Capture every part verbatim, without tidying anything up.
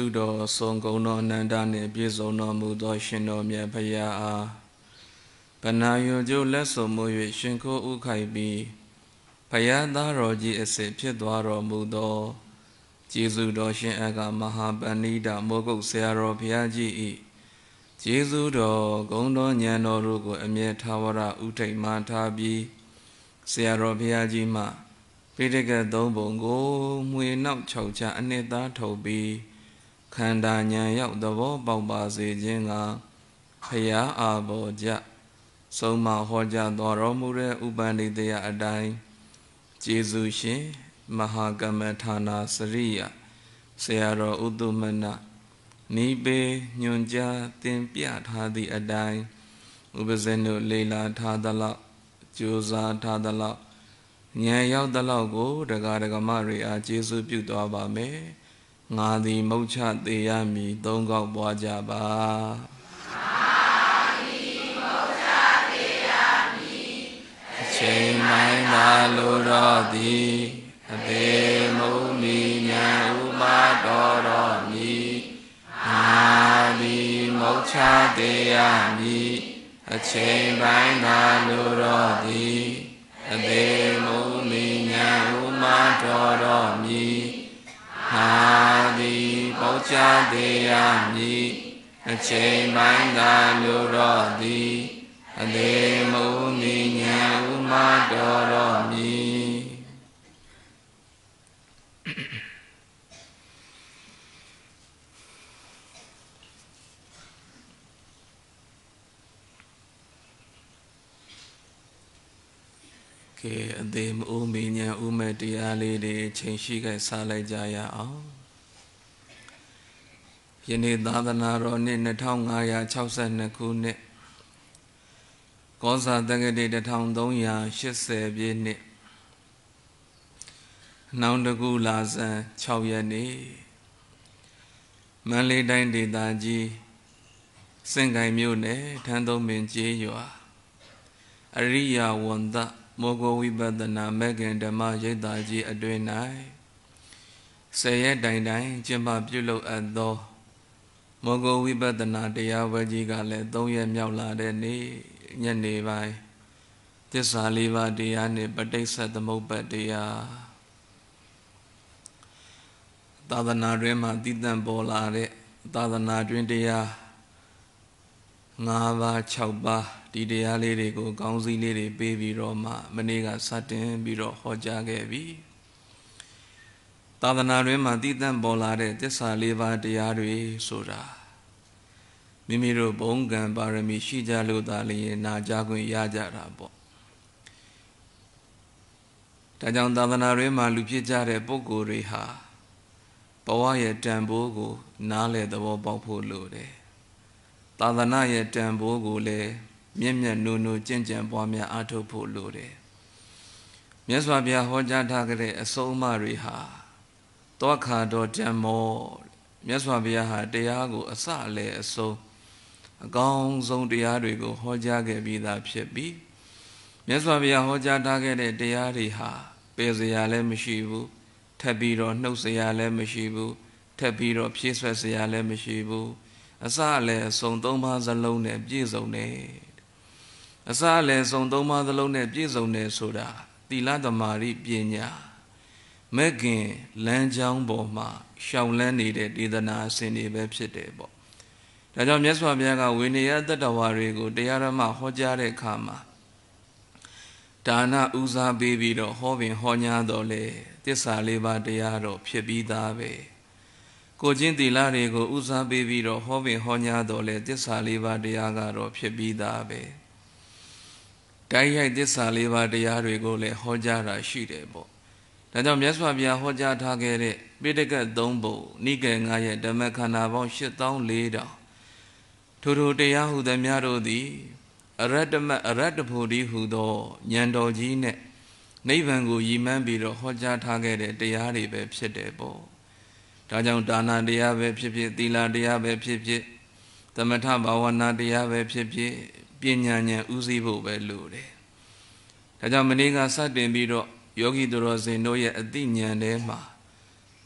စုတော်ဆုံးကုံတော်အနန္တနှင့်ပြည့်စုံတော်မူသောရှင်တော်မြတ်ဖရာအားဗနာယုံကျိုးလက်ဆုံမှု၍ရှင်ခိုးဥခိုက်ပြီးဖရာသားတော်ကြီးအစစ်ဖြစ်သွားတော်မူသောကျေးဇူးတော်ရှင်အကမဟာပဏိတမောဂုတ်ဆရာတော်ဘုရားကြီး၏ကျေးဇူးတော်ဂုဏ်တော်ဉာဏ်တော်တို့ကိုအမြဲထာဝရဥထိတ်မှထားပြီးဆရာတော်ဘုရားကြီးမှပိဋကတ်သုံးပုံကိုမှွေနောက်၆ချအနှစ်သားထုတ်ပြီးခန္ဓာဉာဏ်ရောက်သဘောပေါက်ပါစေခြင်းကဖရာအာဘောကြဆုံးမဟောကြားတော်မူတဲ့ဥပန္နိတယအတိုင်းကျေးဇူးရှင်မဟာကမ္မထာနာစရိယဆရာတော်ဥတုမနနိပေညွန်ကြားသင်ပြထားသည့်အတိုင်းဥပဇင်းတို့လေလာထားသလောက်ကြိုးစားထားသလောက်ဉာဏ်ရောက်သလောက်ကိုတရားဓမ္မတွေအားကျေးဇူးပြုသွားပါမယ်ငါသည်မုတ်ချသေးရမည်သုံးခေါက်ပွားကြပါအချိန်တိုင်းသာလိုတော်သည်အသေးမုံမီညာဥပါတော်တော်မီငါသည်မုတ်ချသေးရမည်အချိန်တိုင်းသာလိုတော်သည်အသေးမုံမီညာဥပါတော်တော်မီဟာသည်မုတ်ချသေးရမည်အချိန်တိုင်းသာလိုတော်သည်အသေးမုံမီညာဥပါတော်တော်မီကဲအသေးမအိုးမီညာဥမဲ့တရားလေးတွေချိန်ရှိခဲ့စားလိုက်ကြရအောင်ယနေ့သာသနာတော်နှစ်နှစ်ထောင်ငါးရာခြောက်ဆယ်နှစ်ခုနှစ်ကောဇာတက္ကတိတစ်ထောင်သုံးရာရှစ်ဆယ်ပြည့်နှစ်နောင်တကူလာဇန်၆ရက်နေ့မန္တလေးတိုင်းဒေသကြီးစင်ကိုင်မြို့နယ်ထန်းသုံးပင်ကျေးရွာအရိယဝန္တမောဂဝိပဿနာမေခင်ဓမ္မရိပ်သာကြီးအတွင်၌ဆယ်ရက်တိုင်တိုင်ကျင်းပပြုလုပ်အပ်သောမောဂဝိပဿနာတရားဝဲကြီးကလည်းသုံးရက်မြောက်လာတဲ့နေ့ညနေပိုင်းသစ္စာလေးပါးတရားနှင့်ပဋိစ္စသမုပ္ပါဒ်တရားသာသနာတွင်မှတည်တံ့ပေါ်လာတဲ့သာသနာတွင်တရား၅ပါး၆ပါးဒီတရားလေးတွေကိုကောင်းစည်းလေးတွေပေးပြီးတော့မှမနေ့ကစတင်ပြီးတော့ဟောကြားခဲ့ပြီသာသနာတွင်မှတည်တံ့ပေါ်လာတဲ့သစ္စာလေးပါးတရားတွေဆိုတာမိမိတို့ဘုံကံပါရမီရှိကြလို့သာလျှင်နာကြားခွင့်ရကြတာပေါ့ဒါကြောင့်သာသနာတွင်မှလူဖြစ်ကြတဲ့ပုဂ္ဂိုလ်တွေဟာဘဝရဲ့တန်ဖိုးကိုနားလည်သဘောပေါက်ဖို့လိုတယ်သာသနာရဲ့တန်ဖိုးကိုလည်းမြင့်မြတ်နိုးနိုးကျင့်ကြံပွားများအားထုတ်ဖို့လိုတယ်မြတ်စွာဘုရားဟောကြားထားခဲ့တဲ့အဆုံးအမတွေဟာတောခါတော်ဓမ္မောမြတ်စွာဘုရားဟာတရားကိုအစအလယ်အဆုံးအကောင်းဆုံးတရားတွေကိုဟောကြားခဲ့ပြီးသားဖြစ်ပြီးမြတ်စွာဘုရားဟောကြားထားခဲ့တဲ့တရားတွေဟာပယ်စရာလည်းမရှိဘူးထပ်ပြီးတော့နှုတ်စရာလည်းမရှိဘူးထပ်ပြီးတော့ဖြည့်ဆွက်စရာလည်းမရှိဘူးအစအလယ်အဆုံးသုံးပါးစလုံးနဲ့ပြည့်စုံတယ်အစအလယ်ဆုံးသုံးပါးစလုံးနဲ့ပြည့်စုံတယ်ဆိုတာသီလသမารိပညာမဲ့ခင်လမ်းကြောင်းပေါ်မှာရှောင်လန်းနေတဲ့ဒေသနာအစဉ်တွေပဲဖြစ်တယ်ပေါ့ဒါကြောင့်မြတ်စွာဘုရားကဝိနည်းတတ္တဝါတွေကိုတရားဓမ္မဟောကြားတဲ့အခါမှာဒါနဥစားပေးပြီးတော့ဟောပင်ဟောညာတော်လေသစ္စာလေးပါးတရားတော်ဖြစ်ပြီးသားပဲကိုချင်းသီလတွေကိုဥစားပေးပြီးတော့ဟောပင်ဟောညာတော်လေသစ္စာလေးပါးတရားကတော့ဖြစ်ပြီးသားပဲတိုက်ရိုက်သစ္စာလေးပါးတရားတွေကိုလည်းဟောကြားတာရှိတယ်ပေါ့ဒါကြောင့်မြတ်စွာဘုရားဟောကြားထားခဲ့တဲ့ပိဋကတ်သုံးပုံနိကေငါးရဲ့ဓမ္မခန္ဓာပေါင်းရှစ်သောင်းလေးထောင်ထိုထိုတရားဟုသည်များတို့သည်အရတ္တမအရတ္တဖို့ဒီဟုသောဉာဏ်တော်ကြီးနဲ့နိဗ္ဗာန်ကိုရည်မှန်းပြီးတော့ဟောကြားထားခဲ့တဲ့တရားတွေပဲဖြစ်တယ်ပေါ့ဒါကြောင့်ဒါနတရားပဲဖြစ်ဖြစ်သီလတရားပဲဖြစ်ဖြစ်သမထဘာဝနာတရားပဲဖြစ်ဖြစ်ပညာဉာဏ်ဥသိဖို့ပဲလိုတယ်ဒါကြောင့်မနေ့ကစတင်ပြီးတော့ယောဂီသူတော်စင်တို့ရဲ့အသိဉာဏ်ထဲမှာ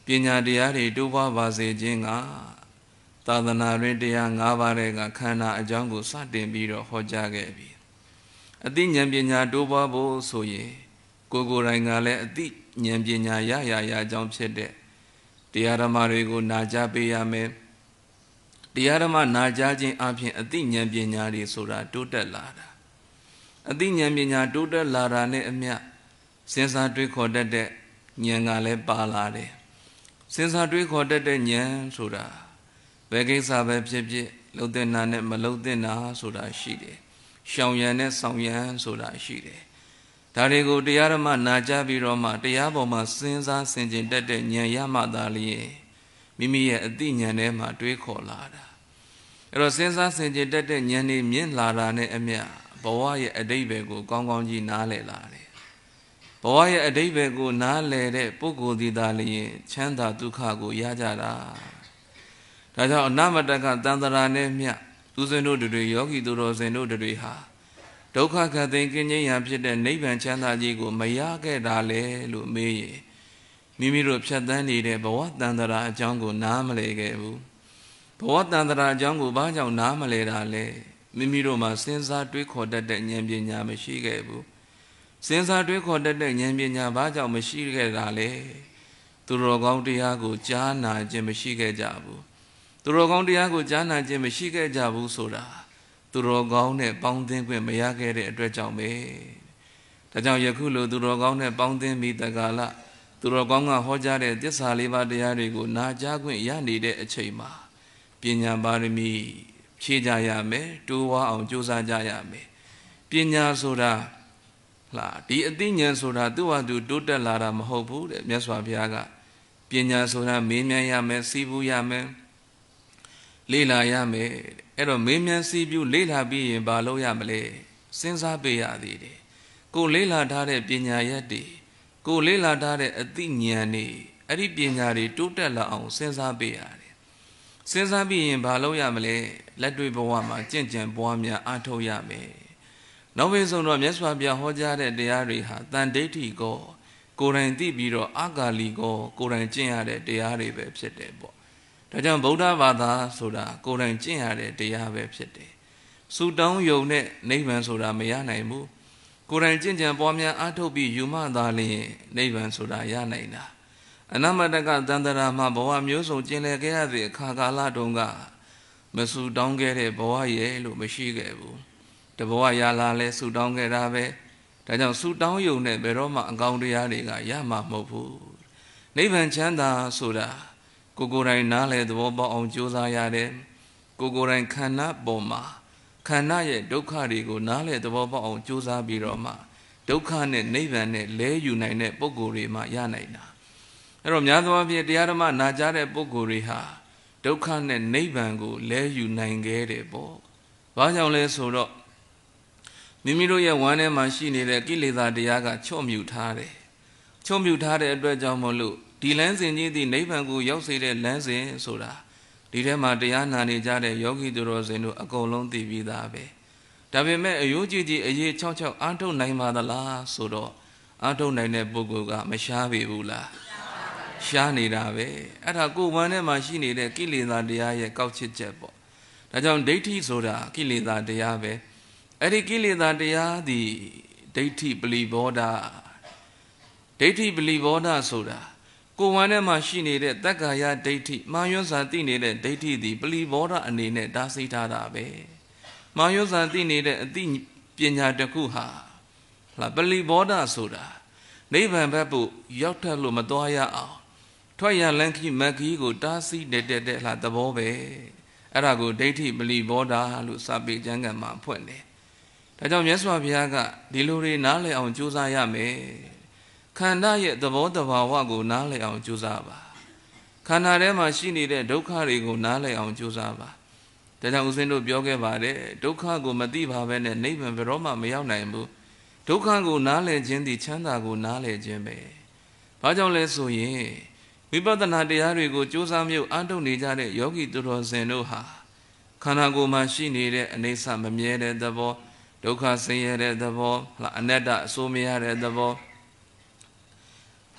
ပညာတရားတွေတိုးပွားပါစေခြင်းကသာသနာတွင်တရား၅ပါးတဲ့ကခန္ဓာအကြောင်းကိုစတင်ပြီးတော့ဟောကြားခဲ့ပြီအသိဉာဏ်ပညာတိုးပွားဖို့ဆိုရင်ကိုယ်ကိုယ်တိုင်ကလည်းအသိဉာဏ်ပညာရရရအကြောင်းဖြစ်တဲ့တရားဓမ္မတွေကိုနာကြားပေးရမယ်တရားဓမ္မနာကြားခြင်းအပြင်အသိဉာဏ်ပညာတွေဆိုတာတိုးတက်လာတာအသိဉာဏ်ပညာတိုးတက်လာတာနဲ့အမျှစဉ်းစားတွေးခေါ်တတ်တဲ့ဉာဏ်ကလည်းပါလာတယ်စဉ်းစားတွေးခေါ်တတ်တဲ့ဉာဏ်ဆိုတာဘယ်ကိစ္စပဲဖြစ်ဖြစ်လှုပ်တဲ့နာနဲ့မလှုပ်တဲ့နာဆိုတာရှိတယ်ရှောင်ရံနဲ့ဆောင်ရံဆိုတာရှိတယ်ဒါတွေကိုတရားဓမ္မနာကြားပြီးတော့မှတရားပေါ်မှာစဉ်းစားဆင်ခြင်တတ်တဲ့ဉာဏ်ရမှသာလျှင်မိမိရဲ့အသိဉာဏ်ထဲမှာတွေးခေါ်လာတာအဲ့တော့စဉ်းစားဆင်ခြင်တတ်တဲ့ဉာဏ်นี่မြင့်လာတာနဲ့အမျှဘဝရဲ့အတိတ်ပဲကိုကောင်းကောင်းကြီးနားလည်လာတယ်ဘဝရဲ့အတိတ်ပဲကိုနားလည်တဲ့ပုဂ္ဂိုလ်ဒီသာလျှင်ချမ်းသာဒုက္ခကိုရကြတာဒါကြောင့်အနမတကတန်တရာနဲ့မျှသူစင်တို့တွေယောဂီသူတော်စင်တို့တွေဟာဒုက္ခခတ်သိမ်းကင်းခြင်းရဖြစ်တဲ့နိဗ္ဗာန်ချမ်းသာကြီးကိုမရခဲ့တာလေလို့မေးရင်မိမိတို့ဖြတ်သန်းနေတဲ့ဘဝတန်တရာအကြောင်းကိုနားမလည်ခဲ့ဘူးဘဝတန်တရာအကြောင်းကိုဘာကြောင့်နားမလည်တာလဲမိမိတို့မှာစဉ်းစားတွေးခေါ်တတ်တဲ့ဉာဏ်ပညာမရှိခဲ့ဘူးစဉ်းစားတွေးခေါ်တတ်တဲ့ဉာဏ်ပညာဘာကြောင့်မရှိခဲ့တာလဲသူတော်ကောင်းတရားကိုကြားနာခြင်းမရှိခဲ့ကြဘူးသူတော်ကောင်းတရားကိုကြားနာခြင်းမရှိခဲ့ကြဘူးဆိုတာသူတော်ကောင်းနဲ့ပေါင်းသင်းခွင့်မရခဲ့တဲ့အတွက်ကြောင့်ပဲဒါကြောင့်ယခုလိုသူတော်ကောင်းနဲ့ပေါင်းသင်းပြီးတကာလသူတော်ကောင်းကဟောကြားတဲ့သစ္စာလေးပါးတရားတွေကိုနာကြားခွင့်ရနေတဲ့အချိန်မှာပညာပါရမီဖြည့်ကြရမယ်တိုးဝါအောင်ကြိုးစားကြရမယ်ပညာဆိုတာလာဒီအသိဉာဏ်ဆိုတာသူ့ဟာသူတိုးတက်လာတာမဟုတ်ဘူးတဲ့မြတ်စွာဘုရားကပညာဆိုတာမေးမြန်းရမယ်စီးပူးရမယ်လေ့လာရမယ်အဲ့တော့မေးမြန်းစီးပူးလေ့လာပြီးရင်ဘာလုပ်ရမလဲစဉ်းစားပေးရသေးတယ်ကိုလေ့လာထားတဲ့ပညာရက်တွေကိုလေ့လာထားတဲ့အသိဉာဏ်တွေအဲ့ဒီပညာတွေတိုးတက်လာအောင်စဉ်းစားပေးရတယ်စဉ်းစားပြီးရင်ဘာလုပ်ရမလဲလက်တွေ့ဘဝမှာကြင့်ကြံပွားများအားထုတ်ရမယ်နောက်ပြီးဆုံးတော့မြတ်စွာဘုရားဟောကြားတဲ့တရားတွေဟာတန်ဒိဋ္ဌိကိုကိုယ်တိုင်သိပြီးတော့အာဂါလီကိုကိုယ်တိုင်ကျင့်ရတဲ့တရားတွေပဲဖြစ်တယ်ပေါ့ဒါကြောင့်ဗုဒ္ဓဘာသာဆိုတာကိုယ်တိုင်ကျင့်ရတဲ့တရားပဲဖြစ်တယ်ဆူတောင်းယုံနဲ့နိဗ္ဗာန်ဆိုတာမရနိုင်ဘူးကိုယ်တိုင်ကျင့်ကြံပွားများအားထုတ်ပြီးယူမှသာလျှင်နိဗ္ဗာန်ဆိုတာရနိုင်တာအနမတကတန္တရာမှာဘဝမျိုးစုံကျင်လည်ခဲ့ရတဲ့အခါကာလတုန်းကမဆူတောင်းခဲ့တဲ့ဘဝရဲ့လို့မရှိခဲ့ဘူးတဘဝရလာလဲဆူတောင်းခဲ့တာပဲဒါကြောင့်ဆူတောင်းယုံနဲ့ဘယ်တော့မှအကောင်တရားတွေကရမှာမဟုတ်ဘူးနိဗ္ဗာန်ချမ်းသာဆိုတာကိုကိုယ်တိုင်နားလဲသဘောပေါက်အောင်ကြိုးစားရတယ်ကိုကိုယ်တိုင်ခန္ဓာပေါ်မှာခန္ဓာရဲ့ဒုက္ခတွေကိုနားလဲသဘောပေါက်အောင်ကြိုးစားပြီးတော့မှဒုက္ခနဲ့နိဗ္ဗာန်နဲ့လဲယူနိုင်တဲ့ပုဂ္ဂိုလ်တွေမှရနိုင်တာအဲ့တော့များသောအားဖြင့်တရားဓမ္မနာကြားတဲ့ပုဂ္ဂိုလ်တွေဟာဒုက္ခနဲ့နိဗ္ဗာန်ကိုလဲယူနိုင်ခဲ့တယ်ပေါ့ဘာကြောင့်လဲဆိုတော့မိမိတို့ရဲ့ဝမ်းထဲမှာရှိနေတဲ့ကိလေသာတရားကချော့မြူထားတယ်ချော့မြူထားတဲ့အတွက်ကြောင့်မလို့ဒီလမ်းစဉ်ကြီးဒီနိဗ္ဗာန်ကိုရောက်စေတဲ့လမ်းစဉ်ဆိုတာဒီထဲမှာတရားနာနေကြတဲ့ယောဂီသူတော်စင်တို့အကုန်လုံးသိပြီးသားပဲဒါပေမဲ့အယိုးကြည်ကြည်အရေးချောက်ချောက်အားထုတ်နိုင်ပါသလားဆိုတော့အားထုတ်နိုင်တဲ့ပုဂ္ဂိုလ်ကမရှားပေဘူးလားရှားနေတာပဲအဲ့ဒါကိုယ်ဝမ်းထဲမှာရှိနေတဲ့ကိလေသာတရားရဲ့ကောက်ချစ်ချက်ပေါ့ဒါကြောင့်ဒိဋ္ဌိဆိုတာကိလေသာတရားပဲအဲ့ဒီကိလေသာတရားသည်ဒိဋ္ဌိပလီဘောဓဒိဋ္ဌိပလီဘောဓဆိုတာကိုယ်ဝမ်းထဲမှာရှိနေတဲ့တက္ကာယဒိဋ္ဌိမာယွန်းစာသိနေတဲ့ဒိဋ္ဌိသည်ပလီဘောဓအနေနဲ့ဒါသိထားတာပဲမာယွန်းစာသိနေတဲ့အသိပညာတစ်ခုဟာဟာပလီဘောဓဆိုတာနိဗ္ဗာန်ဘက်ကိုရောက်ထက်လို့မသွားရအောင်ထွက်ရလန်းခီမက်ခီကိုတားဆီးတဲ့တဲ့ဟာသဘောပဲအဲ့ဒါကိုဒိဋ္ဌိပလီဘောဓလို့စာပေကျမ်းဂန်မှာဖွင့်တယ်ဒါကြောင့်မြတ်စွာဘုရားကဒီလိုတွေနားလည်အောင်ကြိုးစားရမယ်ခန္ဓာရဲ့သဘောတဘာဝကိုနားလည်အောင်ကြိုးစားပါခန္ဓာထဲမှာရှိနေတဲ့ဒုက္ခတွေကိုနားလည်အောင်ကြိုးစားပါဒါကြောင့်ဦးဇင်းတို့ပြောခဲ့ပါတယ်ဒုက္ခကိုမသိပါဘဲနဲ့နိဗ္ဗာန်ဘယ်တော့မှမရောက်နိုင်ဘူးဒုက္ခကိုနားလည်ခြင်းသည်ချမ်းသာကိုနားလည်ခြင်းပဲဘာကြောင့်လဲဆိုရင်ဝိပဿနာတရားတွေကိုကြိုးစားမြုပ်အားထုတ်နေကြတဲ့ယောဂီသူတော်စင်တို့ဟာခန္ဓာကိုယ်မှာရှိနေတဲ့အနေဆမမြဲတဲ့သဘောဒုက္ခဆင်းရဲတဲ့သဘောအနတ္တအစိုးမရတဲ့သဘော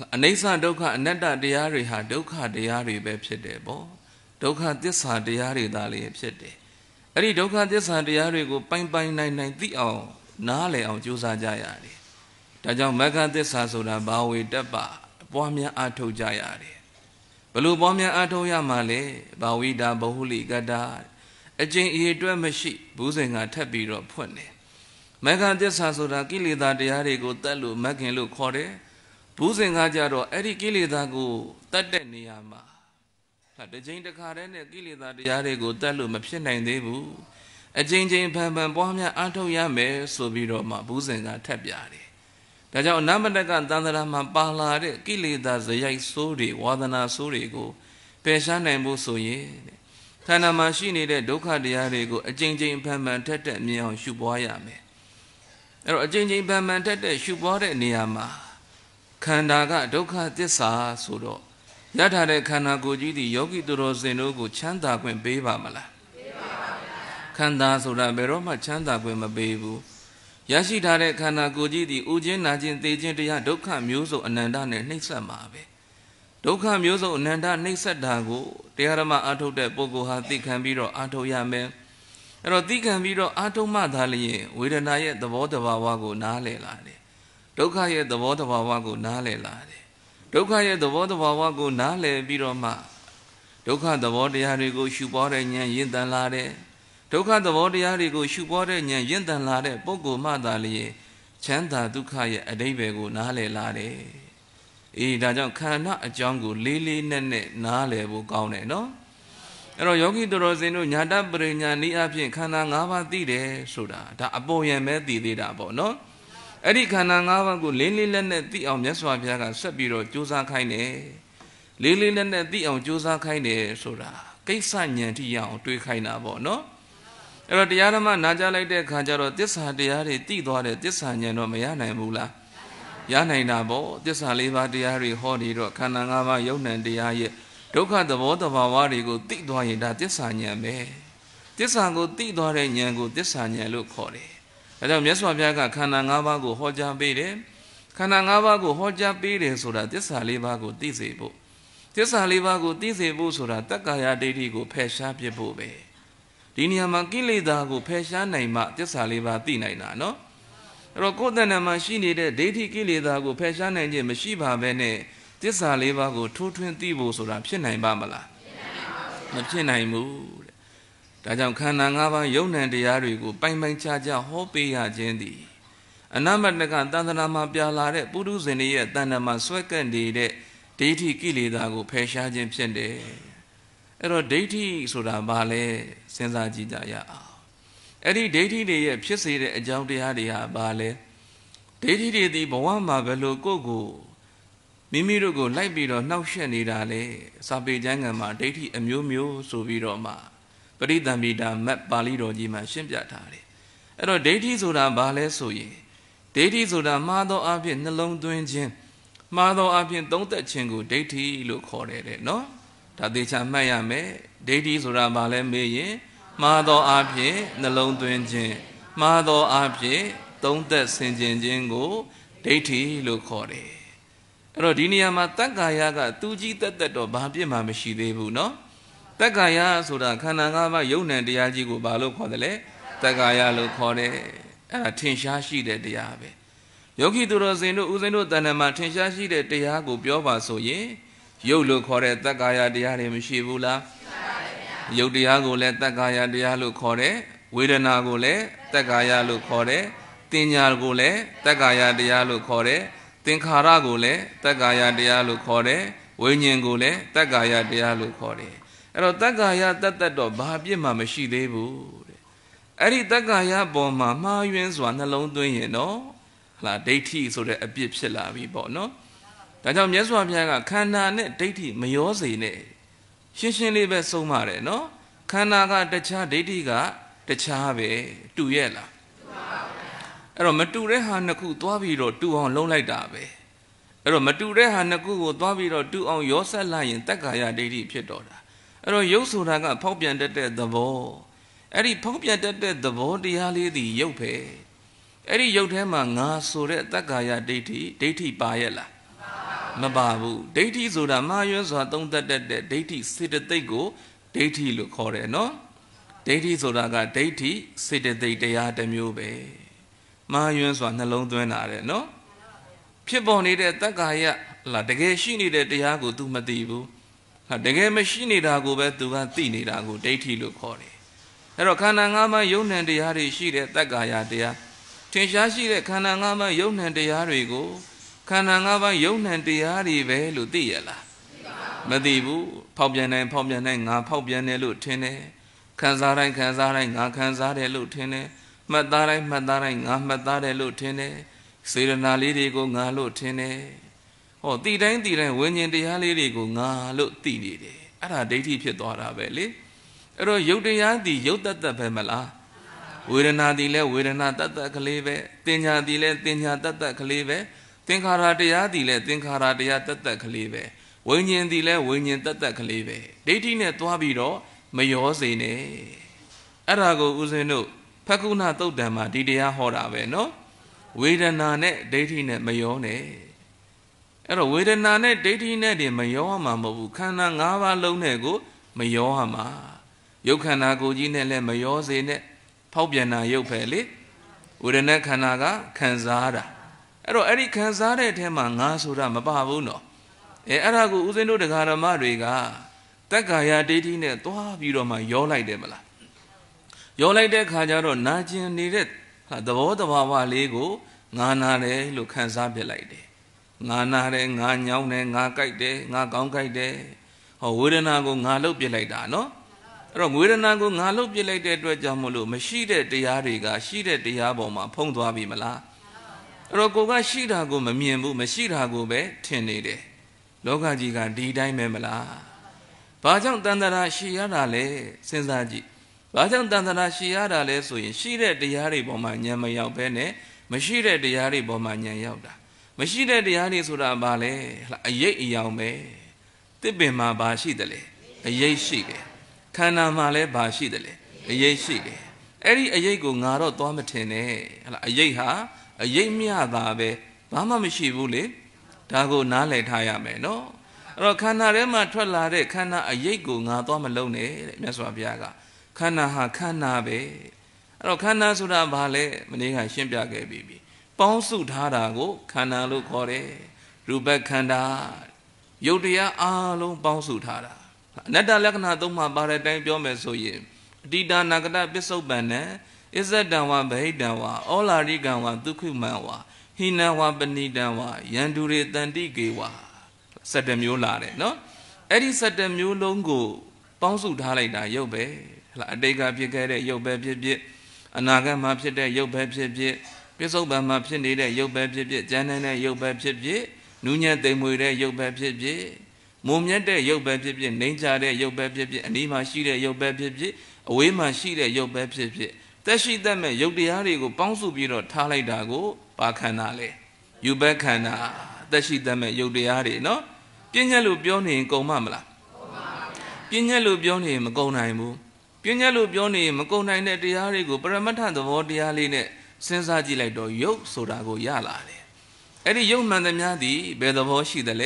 အနေဆာဒုက္ခအနတ္တတရားတွေဟာဒုက္ခတရားတွေပဲဖြစ်တယ်ပေါ့ဒုက္ခသစ္စာတရားတွေသာလည်းဖြစ်တယ်အဲ့ဒီဒုက္ခသစ္စာတရားတွေကိုပိုင်ပိုင်နိုင်နိုင်သိအောင်နားလည်အောင်ကြိုးစားကြရတယ်ဒါကြောင့်မဂ္ဂသစ္စာဆိုတာဘာဝေတ္တပပွားများအားထုတ်ကြရတယ်ဘလို့ပွားများအားထုတ်ရမှာလဲဘာဝိတာဘဟုလိကတ္တအကျင့်အရေးအတွက်မရှိဘူးစဉ်ကထပ်ပြီးတော့ဖွင့်တယ်မဂ္ဂသစ္စာဆိုတာကိလေသာတရားတွေကိုတတ်လို့မဂ္ဂင်လို့ခေါ်တယ်ဘူးစဉ်ကကြတော့အဲ့ဒီကိလေသာကိုတတ်တဲ့နေရာမှာတကြိမ်တစ်ခါတည်းနဲ့ကိလေသာတရားတွေကိုတတ်လို့မဖြစ်နိုင်သေးဘူးအကျဉ်းချင်းဖန်ဖန်ပွားများအားထုတ်ရမယ်ဆိုပြီးတော့မှဘူးစဉ်ကထပ်ပြတယ်ဒါကြောင့်အနမတကသန္တရာမှာပါလာတဲ့ကိလေသာဇယိုက်ဆိုးတွေဝါဒနာဆိုးတွေကိုပယ်ရှားနိုင်ဖို့ဆိုရင်ခန္ဓာမှာရှိနေတဲ့ဒုက္ခတရားတွေကိုအကျဉ်းချင်းဖန်ဖန်ထက်ထက်မြင်အောင်ရှုပွားရမယ်အဲ့တော့အကျဉ်းချင်းဖန်ဖန်ထက်ထက်ရှုပွားတဲ့နေရာမှာခန္ဓာကဒုက္ခသစ္စာဆိုတော့ရထားတဲ့ခန္ဓာကိုယ်ကြီးဒီယောဂီသူတော်စင်တို့ကိုချမ်းသာခွင့်ပေးပါမလားပေးပါပါဗျာခန္ဓာဆိုတာဘယ်တော့မှချမ်းသာခွင့်မပေးဘူးရရှိထားတဲ့ခန္ဓာကိုယ်ကြီးဒီဥခြင်းနာခြင်းသိခြင်းတရားဒုက္ခမျိုးစုံအနန္တနဲ့နှိမ့်ဆက်မှာပဲဒုက္ခမျိုးစုံအနန္တနှိမ့်ဆက်တာကိုတရားဓမ္မအာထုတ်တဲ့ပုဂ္ဂိုလ်ဟာသိခံပြီးတော့အာထုတ်ရမယ်အဲ့တော့သိခံပြီးတော့အာထုတ်မှသာလျှင်ဝေဒနာရဲ့သဘောတဘာဝကိုနားလည်လာတယ်ဒုက္ခရဲ့သဘောတဘာဝကိုနားလည်လာတယ်ဒုက္ခရဲ့သဘောတဘာဝကိုနားလည်ပြီးတော့မှဒုက္ခသဘောတရားတွေကိုရှုပွားတဲ့ဉာဏ်ရင့်တန်လာတဲ့ဒုက္ခသဘောတရားတွေကိုရှုပွားတဲ့ဉာဏ်ရင့်တန်လာတဲ့ပုဂ္ဂိုလ်မှသာလျှင်ချမ်းသာဒုက္ခရဲ့အဓိပ္ပာယ်ကိုနားလည်လာတယ်အေးဒါကြောင့်ခန္ဓာအကြောင်းကိုလေးလေးနက်နက်နားလည်ဖို့ကောင်းတယ်နော်အဲ့တော့ယောဂီတော်စင်တို့ညာတပရိညာနည်းအဖြစ်ခန္ဓာ၅ပါးသိတယ်ဆိုတာဒါအပေါ်ယံပဲသိသေးတာပေါ့နော်အဲ့ဒီခန္ဓာ၅ပါးကိုလေးလေးလက်နဲ့သိအောင်မြတ်စွာဘုရားကဆက်ပြီးတော့ကြိုးစားခိုင်းတယ်လေးလေးလက်နဲ့သိအောင်ကြိုးစားခိုင်းတယ်ဆိုတာကိစ္စဉာဏ်ထိရအောင်တွေးခိုင်းတာပေါ့နော်အဲ့တော့တရားဓမ္မနာကြားလိုက်တဲ့အခါကျတော့သစ္စာတရားတွေသိသွားတဲ့သစ္စာဉာဏ်တော့မရနိုင်ဘူးလားရနိုင်တာပေါ့သစ္စာလေးပါးတရားတွေဟောနေတော့ခန္ဓာ၅ပါးယုံနံတရားရဲ့ဒုက္ခသဘောတဘာဝတွေကိုသိသွားရင်ဒါသစ္စာဉာဏ်ပဲသစ္စာကိုသိသွားတဲ့ဉာဏ်ကိုသစ္စာဉာဏ်လို့ခေါ်တယ်ဒါကြောင့်မြတ်စွာဘုရားကခန္ဓာ၅ပါးကိုဟောကြားပေးတယ်ခန္ဓာ၅ပါးကိုဟောကြားပေးတယ်ဆိုတာသစ္စာလေးပါးကိုသိစေဖို့သစ္စာလေးပါးကိုသိစေဖို့ဆိုတာတက္ကာယဒိဋ္ဌိကိုဖယ်ရှားပြဖို့ပဲဒီနေရာမှာကိလေသာကိုဖယ်ရှားနိုင်မှသစ္စာလေးပါးသိနိုင်တာနော်အဲ့တော့ကိုယ်တဏ္ဍာမှာရှိနေတဲ့ဒိဋ္ဌိကိလေသာကိုဖယ်ရှားနိုင်ခြင်းမရှိပါဘဲနဲ့သစ္စာလေးပါးကိုထိုးထွင်းသိဖို့ဆိုတာဖြစ်နိုင်ပါမလားမဖြစ်နိုင်ဘူးတဲ့ဒါကြောင့်ခန္ဓာ၅ပါးယုံ nant တရားတွေကိုပိုင်ပိုင်ခြားခြားဟောပေးရခြင်းသည်အနမတကသန္တနာမှာပြလာတဲ့ပုရုဇဉ်ရဲ့တဏ္ဍာမှာဆွဲကပ်နေတဲ့ဒိဋ္ဌိကိလေသာကိုဖယ်ရှားခြင်းဖြစ်တယ်အဲ့တော့ဒိဋ္ဌိဆိုတာဘာလဲစဉ်းစားကြည့်ကြရအောင်အဲ့ဒီဒိဋ္ဌိတွေရဲ့ဖြစ်စေတဲ့အကြောင်းတရားတွေဟာဘာလဲဒိဋ္ဌိတွေဒီဘဝမှာဘယ်လိုကိုယ့်ကိုမိမိတို့ကိုလိုက်ပြီးတော့နှောက်ယှက်နေတာလေစာပေကျမ်းဂန်မှာဒိဋ္ဌိအမျိုးမျိုးဆိုပြီးတော့မှပရိသံပိတာမတ်ပါဠိတော်ကြီးမှာရှင်းပြထားတယ်အဲ့တော့ဒိဋ္ဌိဆိုတာဘာလဲဆိုရင်ဒိဋ္ဌိဆိုတာမှားသောအဖြစ်နှလုံးသွင်းခြင်းမှားသောအဖြစ်သုံးသက်ခြင်းကိုဒိဋ္ဌိလို့ခေါ်တယ်တဲ့နော်ဒါသေချာမှတ်ရမယ်ဒိဋ္ဌိဆိုတာဘာလဲမေးရင်မှားသောအဖြစ်နှလုံးသွင်းခြင်းမှားသောအဖြစ်သုံးသက်ဆင်ခြင်ခြင်းကိုဒိဋ္ဌိလို့ခေါ်တယ်အဲ့တော့ဒီနေရာမှာတက္ကာယကသူကြီးတက်တက်တော့ဘာပြစ်မှမရှိသေးဘူးနော်တက္ကာယဆိုတာခန္ဓာ၅ပါးယုံ nant တရားကြီးကိုဘာလို့ခေါ်တယ်လဲတက္ကာယလို့ခေါ်တယ်အဲ့ဒါထင်ရှားရှိတဲ့တရားပဲယောဂီသူတော်စင်တို့ဦးဇင်းတို့တဏ္ဍာမှာထင်ရှားရှိတဲ့တရားကိုပြောပါဆိုရင်ယုတ်လို့ခေါ်တဲ့တက္ကာယတရားတွေမရှိဘူးလားယုတ်တရားကိုလည်းတက္ကာယတရားလို့ခေါ်တယ်ဝေဒနာကိုလည်းတက္ကာယလို့ခေါ်တယ်တင်ညာကိုလည်းတက္ကာယတရားလို့ခေါ်တယ်သင်္ခါရကိုလည်းတက္ကာယတရားလို့ခေါ်တယ်ဝိညာဉ်ကိုလည်းတက္ကာယတရားလို့ခေါ်တယ်အဲ့တော့တက္ကာယတတ်တတ်တော့ဘာပြစ်မှမရှိသေးဘူးတဲ့အဲ့ဒီတက္ကာယပေါ်မှာမှားယွင်းစွာနှလုံးသွင်းရင်တော့ဟလာဒိဋ္ဌိဆိုတဲ့အပြစ်ဖြစ်လာပြီပေါ့နော်ဒါကြောင့်မြတ်စွာဘုရားကခန္ဓာနဲ့ဒိဋ္ဌိမရောစေနဲ့ရှင်းရှင်းလေးပဲဆုံးမတယ်နော်ခန္ဓာကတခြားဒိဋ္ဌိကတခြားပဲတူရဲ့လားအဲ့တော့မတူတဲ့ဟာနှစ်ခုသွားပြီးတော့တူအောင်လုံးလိုက်တာပဲအဲ့တော့မတူတဲ့ဟာနှစ်ခုကိုသွားပြီးတော့တူအောင်ရောဆက်လိုက်ရင်တက္ကာယဒိဋ္ဌိဖြစ်တော့တာအဲ့တော့ယုတ်ဆိုတာကဖောက်ပြန်တတ်တဲ့သဘောအဲ့ဒီဖောက်ပြန်တတ်တဲ့သဘောတရားလေးသည်ယုတ်ပဲအဲ့ဒီယုတ်ထဲမှာငါဆိုတဲ့တက္ကာယဒိဋ္ဌိဒိဋ္ဌိပါရဲ့လားမမပါဘူးဒိဋ္ဌိဆိုတာမှားယွင်းစွာသုံးသပ်တတ်တဲ့ဒိဋ္ဌိစေတသိက်ကိုဒိဋ္ဌိလို့ခေါ်တယ်နော်ဒိဋ္ဌိဆိုတာကဒိဋ္ဌိစေတသိက်တရားတစ်မျိုးပဲမှားယွင်းစွာနှလုံးသွင်းတာတဲ့နော်ဖြစ်ပေါ်နေတဲ့တက္ကာယလာတကယ်ရှိနေတဲ့တရားကို तू မသိဘူးဟာတကယ်မရှိနေတာကိုပဲ तू ကသိနေတာကိုဒိဋ္ဌိလို့ခေါ်တယ်အဲ့တော့ခန္ဓာ၅ပါးယုံနံတရားတွေရှိတဲ့တက္ကာယတရားထင်ရှားရှိတဲ့ခန္ဓာ၅ပါးယုံနံတရားတွေကိုခန္ဓာ၅ပါးယုံနံတရားတွေပဲလို့သိရလားမသိဘူးဖောက်ပြန်တိုင်းဖောက်ပြန်တိုင်းငါဖောက်ပြန်တယ်လို့ထင်တယ်ခံစားတိုင်းခံစားတိုင်းငါခံစားတယ်လို့ထင်တယ်မှတ်သားတိုင်းမှတ်သားတိုင်းငါမှတ်သားတယ်လို့ထင်တယ်စေရနာလေးတွေကိုငါလို့ထင်တယ်ဟောသိတိုင်းသိတိုင်းဝိညာဉ်တရားလေးတွေကိုငါလို့သိနေတယ်အဲ့ဒါဒိဋ္ဌိဖြစ်သွားတာပဲလေအဲ့တော့ယုတ်တရားသည်ယုတ်တတ်တတ်ပဲမလားဝေဒနာသည်လည်းဝေဒနာတတ်တတ်ကလေးပဲတင်ညာသည်လည်းတင်ညာတတ်တတ်ကလေးပဲသင်္ခါရတရားသည်လည်းသင်္ခါရတရားတတ်တတ်ကလေးပဲဝိညာဉ်သည်လည်းဝိညာဉ်တတ်တတ်ကလေးပဲဒိဋ္ဌိနဲ့သွားပြီးတော့မရောစေနဲ့အဲ့ဒါကိုဦးဇင်းတို့ဖက္ကုဏသုတ်တံမှာဒီတရားဟောတာပဲနော်ဝေဒနာနဲ့ဒိဋ္ဌိနဲ့မရောနဲ့အဲ့တော့ဝေဒနာနဲ့ဒိဋ္ဌိနဲ့တည်းမရောမှာမဟုတ်ဘူးခန္ဓာ၅ပါးလုံးနဲ့ကိုမရောရမှာရုပ်ခန္ဓာကိုယ်ကြီးနဲ့လည်းမရောစေနဲ့ဖောက်ပြန်တာရုပ်ပဲလေဝေဒနာခန္ဓာကခံစားတာအဲ့တော့အဲ့ဒီခံစားတဲ့အထဲမှာငါဆိုတာမပါဘူးနော်အဲအဲ့ဒါကိုဦးဇင်းတို့တရားဓမ္မတွေကတက္ကာယဒိဋ္ဌိနဲ့သွားပြီးတော့မှရောလိုက်တယ်မလားရောလိုက်တဲ့ခါကျတော့နာကျင်နေတဲ့သဘောတဘာဝလေးကိုငါနာတယ်လို့ခံစားပြလိုက်တယ်ငါနာတယ်ငါညောင်းတယ်ငါကြိုက်တယ်ငါကောင်းကြိုက်တယ်ဟောဝေဒနာကိုငါလှုပ်ပြလိုက်တာနော်အဲ့တော့ဝေဒနာကိုငါလှုပ်ပြလိုက်တဲ့အတွက်ကြောင့်မလို့မရှိတဲ့တရားတွေကရှိတဲ့တရားပေါ်မှာဖုံးသွားပြီမလားအဲ့တော့ကိုကရှိတာကိုမမြင်ဘူးမရှိတာကိုပဲထင်နေတယ်လောကကြီးကဒီတိုင်းပဲမလားဘာကြောင့်တန်တရာရှိရတာလဲစဉ်းစားကြည့်ဘာကြောင့်တန်တရာရှိရတာလဲဆိုရင်ရှိတဲ့တရားတွေပေါ်မှာဉာဏ်မရောက်ဘဲနဲ့မရှိတဲ့တရားတွေပေါ်မှာဉာဏ်ရောက်တာမရှိတဲ့တရားတွေဆိုတာဘာလဲအယိတ်အယောင်ပဲတစ်ပင်မှာဘာရှိတယ်လဲအယိတ်ရှိတယ်ခန္ဓာမှာလည်းဘာရှိတယ်လဲအယိတ်ရှိတယ်အဲ့ဒီအယိတ်ကိုငါတော့သွားမထင်နဲ့ဟလားအယိတ်ဟာအယိတ်မြတာပဲဘာမှမရှိဘူးလေဒါကိုနားလည်ထားရမယ်နော်အဲ့တော့ခန္ဓာထဲမှာထွက်လာတဲ့ခန္ဓာအယိတ်ကိုငါသွားမလုံးနဲ့တဲ့မြတ်စွာဘုရားကခန္ဓာဟာခန္ဓာပဲအဲ့တော့ခန္ဓာဆိုတာဘာလဲမနေ့ကရှင်းပြခဲ့ပြီးပြီပေါင်းစုထားတာကိုခန္ဓာလို့ခေါ်တယ်ရူပခန္ဓာယုတ်တရားအားလုံးပေါင်းစုထားတာအနတ္တလက္ခဏာသုံးပါးပါတဲ့အတိုင်းပြောမယ်ဆိုရင်အတိတာနာဂတပစ္စုပ္ပန်နဲ့အစ္ဆတံဝဗဟိတံဝဩလာရိကံဝဒုက္ခမံဝဟိနံဝပဏိတံဝယန္တုရေတန္တိကေဝစက်တမျိုးလာတယ်နော်အဲ့ဒီစက်တမျိုးလုံးကိုပေါင်းစုထားလိုက်တာရုပ်ပဲဟလားအတိတ်ကဖြစ်ခဲ့တဲ့ရုပ်ပဲဖြစ်ဖြစ်အနာဂတ်မှာဖြစ်တဲ့ရုပ်ပဲဖြစ်ဖြစ်ပစ္စုပ္ပန်မှာဖြစ်နေတဲ့ရုပ်ပဲဖြစ်ဖြစ်ဉာဏ်နဲ့ရုပ်ပဲဖြစ်ဖြစ်နူးညံ့သိမ်မွေတဲ့ရုပ်ပဲဖြစ်ဖြစ်မုံမြတ်တဲ့ရုပ်ပဲဖြစ်ဖြစ်နှိမ့်ချတဲ့ရုပ်ပဲဖြစ်ဖြစ်အနီးမှာရှိတဲ့ရုပ်ပဲဖြစ်ဖြစ်အဝေးမှာရှိတဲ့ရုပ်ပဲဖြစ်ဖြစ်သက်ရှိသက်မဲ့ရုပ်တရားတွေကိုပေါင်းစုပြီးတော့ထားလိုက်တာကိုပါခန္ဓာလေယူဘက်ခန္ဓာသက်ရှိသက်မဲ့ရုပ်တရားတွေနော်ပြဉ္ညာလို့ပြောနေရင်ကုန်မမလားပြဉ္ညာလို့ပြောနေရင်မကုန်နိုင်ဘူးပြဉ္ညာလို့ပြောနေရင်မကုန်နိုင်တဲ့တရားတွေကိုပရမတ္ထသဘောတရားလေးနဲ့စဉ်းစားကြည့်လိုက်တော့ယုတ်ဆိုတာကိုရလာတယ်အဲ့ဒီယုတ်မှန်သမျှသည်ဘယ်သဘောရှိသလဲ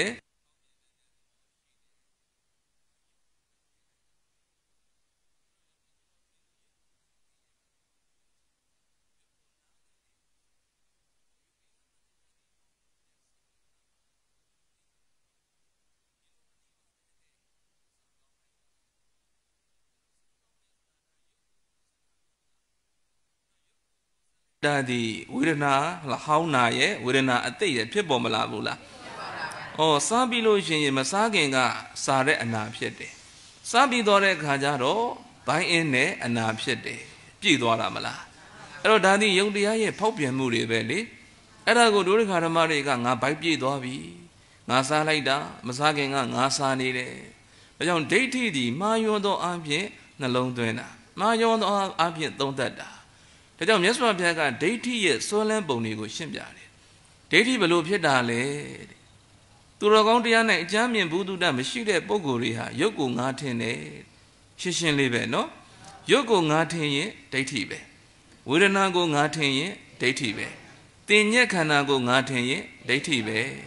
ဒါဒီဝေဒနာဟောင်းနာရဲ့ဝေဒနာအသိရဲ့ဖြစ်ပေါ်မလာဘူးလားဩစားပြီးလို့ရှိရင်မစားခင်ကစားတဲ့အနာဖြစ်တယ်စားပြီးတော့တဲ့အခါကျတော့ဘိုင်းအင်းနဲ့အနာဖြစ်တယ်ပြည့်သွားတာမလားအဲ့တော့ဒါဒီယုံတရားရဲ့ဖောက်ပြန်မှုတွေပဲလေအဲ့ဒါကိုဒုရခဓမ္မတွေကငါဘိုက်ပြည့်သွားပြီငါစားလိုက်တာမစားခင်ကငါစားနေတယ်ဒါကြောင့်ဒိဋ္ဌိဒီမှားယွန်းသောအဖြစ်နှလုံးသွင်းတာမှားယွန်းသောအဖြစ်သုံးသပ်တာဒါကြောင့်မြတ်စွာဘုရားကဒိဋ္ဌိရဲ့စွဲလန်းပုံတွေကိုရှင်းပြတယ်ဒိဋ္ဌိဘယ်လိုဖြစ်တာလဲသူတော်ကောင်းတရားနဲ့အကြမ်းမြင်ဘုဒ္ဓတမရှိတဲ့ပုဂ္ဂိုလ်တွေဟာရုပ်ကိုငါထင်တယ်ရှင်းရှင်းလေးပဲနော်ရုပ်ကိုငါထင်ရင်ဒိဋ္ဌိပဲဝေဒနာကိုငါထင်ရင်ဒိဋ္ဌိပဲတင်ညက်ခန္ဓာကိုငါထင်ရင်ဒိဋ္ဌိပဲသ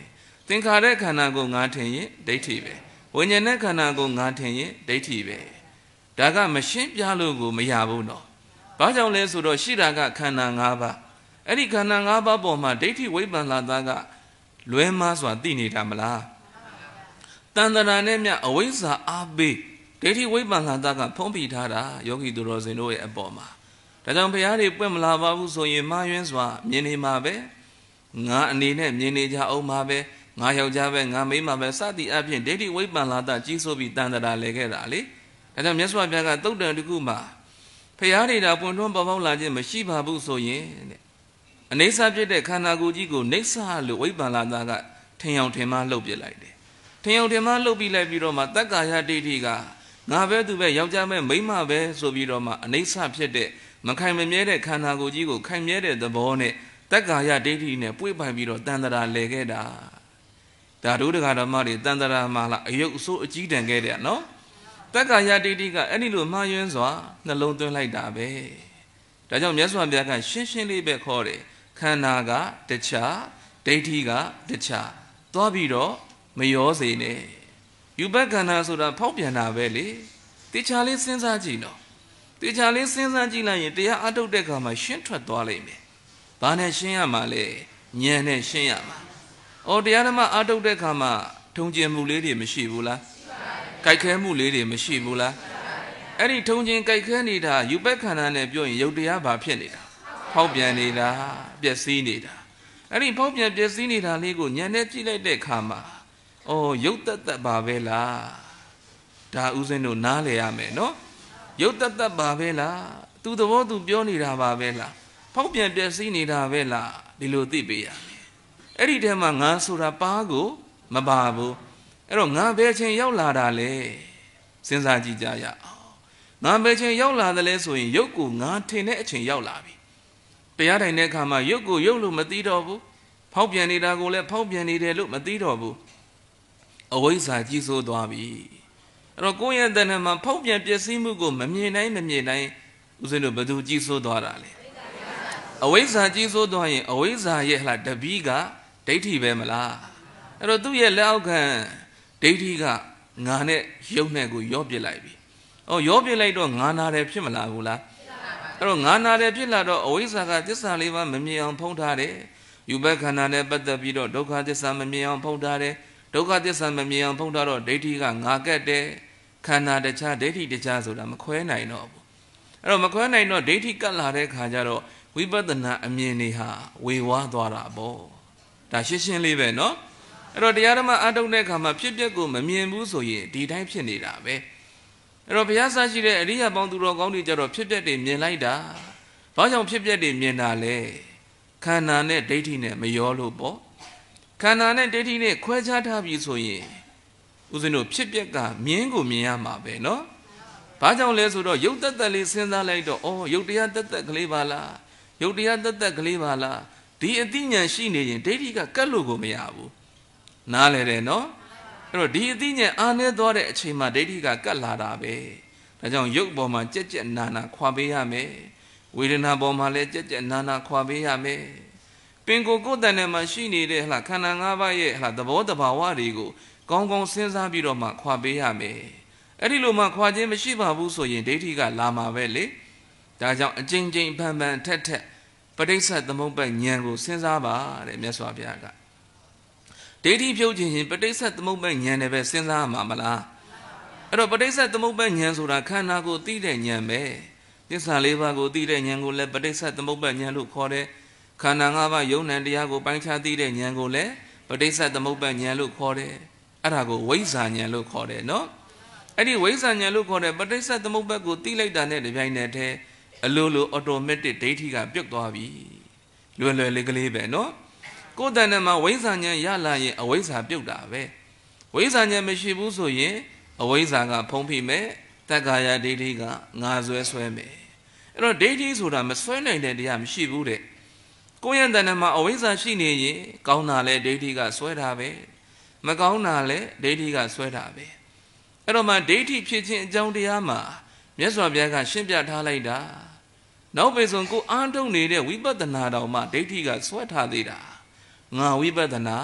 သင်္ခါရခန္ဓာကိုငါထင်ရင်ဒိဋ္ဌိပဲဝိညာဉ်နဲ့ခန္ဓာကိုငါထင်ရင်ဒိဋ္ဌိပဲဒါကမရှင်းပြလို့ကိုမရဘူးနော်ဘာကြောင့်လဲဆိုတော့ရှိတာကခန္ဓာ၅ပါးအဲ့ဒီခန္ဓာ၅ပါးပေါ်မှာဒိဋ္ဌိဝိပ္ပန္နတာကလွဲမှားစွာသိနေတာမလားတန်တရာနဲ့မြအဝိဇ္ဇာအာဘေးဒိဋ္ဌိဝိပ္ပန္နတာကဖုံးပြထားတာယောဂီသူတော်စင်တို့ရဲ့အပေါ်မှာဒါကြောင့်ဘုရားတွေပွင့်မလာပါဘူးဆိုရင်မှားယွင်းစွာမြင်နေမှာပဲငါအနေနဲ့မြင်နေကြအောင်မှာပဲငါယောက်ျားပဲငါမိန်းမပဲစသည်အပြင်ဒိဋ္ဌိဝိပ္ပန္နတာကြီးစိုးပြီးတန်တရာလဲခဲ့တာလေဒါကြောင့်မြတ်စွာဘုရားကသုတ်တန်တစ်ခုမှာဘုရားတွေတာပွင့်ထွန်းပေါ်ပေါက်လာခြင်းမရှိပါဘူးဆိုရင်အနိစ္စဖြစ်တဲ့ခန္ဓာကိုယ်ကြီးကိုနိစ္စလို့ဝိပ္ပန္နတာကထင်အောင်ထင်မှားလှုပ်ပြလိုက်တယ်ထင်အောင်ထင်မှားလှုပ်ပြီးလိုက်ပြီးတော့မှတက္ကာယဒိဋ္ဌိကငါပဲသူပဲယောက်ျားပဲမိန်းမပဲဆိုပြီးတော့မှအနိစ္စဖြစ်တဲ့မခိုင်မမြဲတဲ့ခန္ဓာကိုယ်ကြီးကိုခိုင်မြဲတဲ့သဘောနဲ့တက္ကာယဒိဋ္ဌိနဲ့ပွေ့ပိုင်ပြီးတော့တန်တရာလဲခဲ့တာဒါတို့တရားဓမ္မတွေတန်တရာမှာလားအယုတ်အဆိုးအကြီးတန်ခဲ့တယ်နော်တက္ကာယဒိဋ္ဌိကအဲ့ဒီလိုမှားယွင်းစွာနှလုံးသွင်းလိုက်တာပဲဒါကြောင့်မြတ်စွာဘုရားကရှင်းရှင်းလေးပဲခေါ်တယ်ခန္ဓာကတခြားဒိဋ္ဌိကတခြားသွားပြီးတော့မရောစေနဲ့ယူဘခန္ဓာဆိုတာဖောက်ပြန်တာပဲလေတေချာလေးစဉ်းစားကြည့်နော်တေချာလေးစဉ်းစားကြည့်လိုက်ရင်တရားအထုတ်တဲ့အခါမှာရှင်းထွက်သွားလိမ့်မယ်ဘာနဲ့ရှင်းရမှာလဲဉာဏ်နဲ့ရှင်းရမှာဩတရားဓမ္မအထုတ်တဲ့အခါမှာထုံကျင်မှုလေးတွေမရှိဘူးလားကြိုက်ခဲမှုလေးတွေမရှိဘူးလားအဲ့ဒီထုံကျင်ကြိုက်ခဲနေတာယူဘခန္ဓာနဲ့ပြောရင်ယုတ်တရားဘာဖြစ်နေတာဖောက်ပြန်နေတာပျက်စီးနေတာအဲ့ဒီဖောက်ပြန်ပျက်စီးနေတာလေးကိုဉာဏ်နဲ့ကြည့်လိုက်တဲ့အခါမှာဩရုပ်တတ်တတ်ပါပဲလားဒါဥစဉ်တို့နားလည်ရမယ်နော်ရုပ်တတ်တတ်ပါပဲလားသူသဘောသူပြောနေတာပါပဲလားဖောက်ပြန်ပျက်စီးနေတာပဲလားဒီလိုသိပေးရမယ်အဲ့ဒီထဲမှာငါဆိုတာပါကိုမပါဘူးအဲ့တော့ငါဘယ်ချိန်ရောက်လာတာလဲစဉ်းစားကြည့်ကြရအောင်ငါဘယ်ချိန်ရောက်လာတယ်လဲဆိုရင်ရုပ်ကိုငါထင်တဲ့အချိန်ရောက်လာပြီတရားထိုင်တဲ့အခါမှာရုပ်ကိုရုပ်လို့မသိတော့ဘူးဖောက်ပြန်နေတာကိုလည်းဖောက်ပြန်နေတယ်လို့မသိတော့ဘူးအဝိဇ္ဇာကြီးစိုးသွားပြီအဲ့တော့ကိုယ့်ရဲ့တဏ္ဍာမှာဖောက်ပြန်ပျက်စီးမှုကိုမမြင်နိုင်မမြင်နိုင်ဦးဇင်းတို့ဘယ်သူကြီးစိုးသွားတာလဲအဝိဇ္ဇာကြီးစိုးသွားရင်အဝိဇ္ဇာရဲ့ဟလာတပီးကဒိဋ္ဌိပဲမလားအဲ့တော့သူ့ရဲ့လက်အောက်ခံဒိဋ္ဌိကငါနဲ့ရုပ်နဲ့ကိုရောပြစ်လိုက်ပြီဩရောပြစ်လိုက်တော့ငါနာတယ်ဖြစ်မလားဘူးလားအဲ့တော့ငါနာတယ်ဖြစ်လာတော့အဝိဇ္ဇာကသစ္စာလေးပါးမမြင်အောင်ဖုံးထားတယ်ယူဘခန္ဓာနဲ့ပတ်သက်ပြီးတော့ဒုက္ခသစ္စာမမြင်အောင်ဖုံးထားတယ်ဒုက္ခသစ္စာမမြင်အောင်ဖုံးထားတော့ဒိဋ္ဌိကငါကက်တယ်ခန္ဓာတခြားဒိဋ္ဌိတခြားဆိုတာမခွဲနိုင်တော့ဘူးအဲ့တော့မခွဲနိုင်တော့ဒိဋ္ဌိကတ်လာတဲ့ခါကျတော့ဝိပဿနာအမြင်တွေဟာဝေဝါးသွားတာပေါ့ဒါရှင်းရှင်းလေးပဲနော်အဲ့တော့တရားဓမ္မအထုတ်တဲ့ခါမှာဖြစ်ပျက်ကိုမမြင်ဘူးဆိုရင်ဒီတိုင်းဖြစ်နေတာပဲအဲ့တော့ဘုရားဆရှိတဲ့အရိယပေါင်းသူတော်ကောင်းတွေကြတော့ဖြစ်ပျက်တွေမြင်လိုက်တာဘာကြောင့်ဖြစ်ပျက်တွေမြင်တာလဲခန္ဓာနဲ့ဒိဋ္ဌိနဲ့မရောလို့ပေါ့ခန္ဓာနဲ့ဒိဋ္ဌိနဲ့ခွဲခြားထားပြီဆိုရင်ဦးဇင်းတို့ဖြစ်ပျက်ကမြင်ကိုမြင်ရမှာပဲနော်ဘာကြောင့်လဲဆိုတော့ယုတ်တတ်တတ်လေးစဉ်းစားလိုက်တော့ဩယုတ်တရားတတ်တတ်ကလေးပါလားယုတ်တရားတတ်တတ်ကလေးပါလားဒီအသိဉာဏ်ရှိနေရင်ဒိဋ္ဌိကကတ်လို့ကိုမရဘူးနားလဲတယ်နော်အဲ့တော့ဒီအသိဉာဏ်အားနည်းသွားတဲ့အချိန်မှာဒိဋ္ဌိကကတ်လာတာပဲဒါကြောင့်ယုတ်ပေါ်မှာကြက်ကြက်နာနာခွာပေးရမယ်ဝေဒနာပေါ်မှာလည်းကြက်ကြက်နာနာခွာပေးရမယ်ပင်ကိုယ်ကိုယ်တန်ထဲမှာရှိနေတဲ့ဟလာခန္ဓာ၅ပါးရဲ့ဟလာသဘောတဘာဝတွေကိုကောင်းကောင်းစဉ်းစားပြီးတော့မှခွာပေးရမယ်အဲ့ဒီလိုမှခွာခြင်းမရှိပါဘူးဆိုရင်ဒိဋ္ဌိကလာမှာပဲလေဒါကြောင့်အကျဉ်းချင်းဖန်ဖန်ထက်ထက်ပဋိစ္စသမုပ္ပါဒ်ဉာဏ်ကိုစဉ်းစားပါတဲ့မြတ်စွာဘုရားကဒိဋ္ဌိဖြုတ်ခြင်းရင်ပဋိစ္စသမုပ္ပါဒ်ဉာဏ်နဲ့ပဲစဉ်းစားမှာမလားအဲ့တော့ပဋိစ္စသမုပ္ပါဒ်ဉာဏ်ဆိုတာခန္ဓာကိုသိတဲ့ဉာဏ်ပဲသစ္စာလေးပါးကိုသိတဲ့ဉာဏ်ကိုလည်းပဋိစ္စသမုပ္ပါဒ်ဉာဏ်လို့ခေါ်တယ်ခန္ဓာ၅ပါးယုံနံတရားကိုပိုင်းခြားသိတဲ့ဉာဏ်ကိုလည်းပဋိစ္စသမုပ္ပါဒ်ဉာဏ်လို့ခေါ်တယ်အဲ့ဒါကိုဝိဇ္ဇာဉာဏ်လို့ခေါ်တယ်နော်အဲ့ဒီဝိဇ္ဇာဉာဏ်လို့ခေါ်တဲ့ပဋိစ္စသမုပ္ပါဒ်ကိုသိလိုက်တာနဲ့တပြိုင်နက်တည်းအလိုလိုအော်တိုမက်တစ်ဒိဋ္ဌိကပြုတ်သွားပြီလွယ်လွယ်လေးကလေးပဲနော်ကိုယ်တဏ္ဍမှာဝိဇ္ဇာဉာဏ်ရလာရင်အဝိဇ္ဇာပြုတ်တာပဲဝိဇ္ဇာဉာဏ်မရှိဘူးဆိုရင်အဝိဇ္ဇာကဖုံးဖိမယ်တက္ကာယဒိဋ္ဌိကငါဆွဲဆွဲမယ်အဲ့တော့ဒိဋ္ဌိဆိုတာမဆွဲနိုင်တဲ့တရားမရှိဘူးတဲ့ကိုယ့်ရဲ့တဏ္ဍမှာအဝိဇ္ဇာရှိနေရင်ကောင်းတာလဲဒိဋ္ဌိကဆွဲတာပဲမကောင်းတာလဲဒိဋ္ဌိကဆွဲတာပဲအဲ့တော့မှဒိဋ္ဌိဖြစ်ခြင်းအကြောင်းတရားမှာမြတ်စွာဘုရားကရှင်းပြထားလိုက်တာနောက်ပေဆုံးကိုအားထုတ်နေတဲ့ဝိပဿနာတော်မှာဒိဋ္ဌိကဆွဲထားသေးတာငါဝိပဿနာ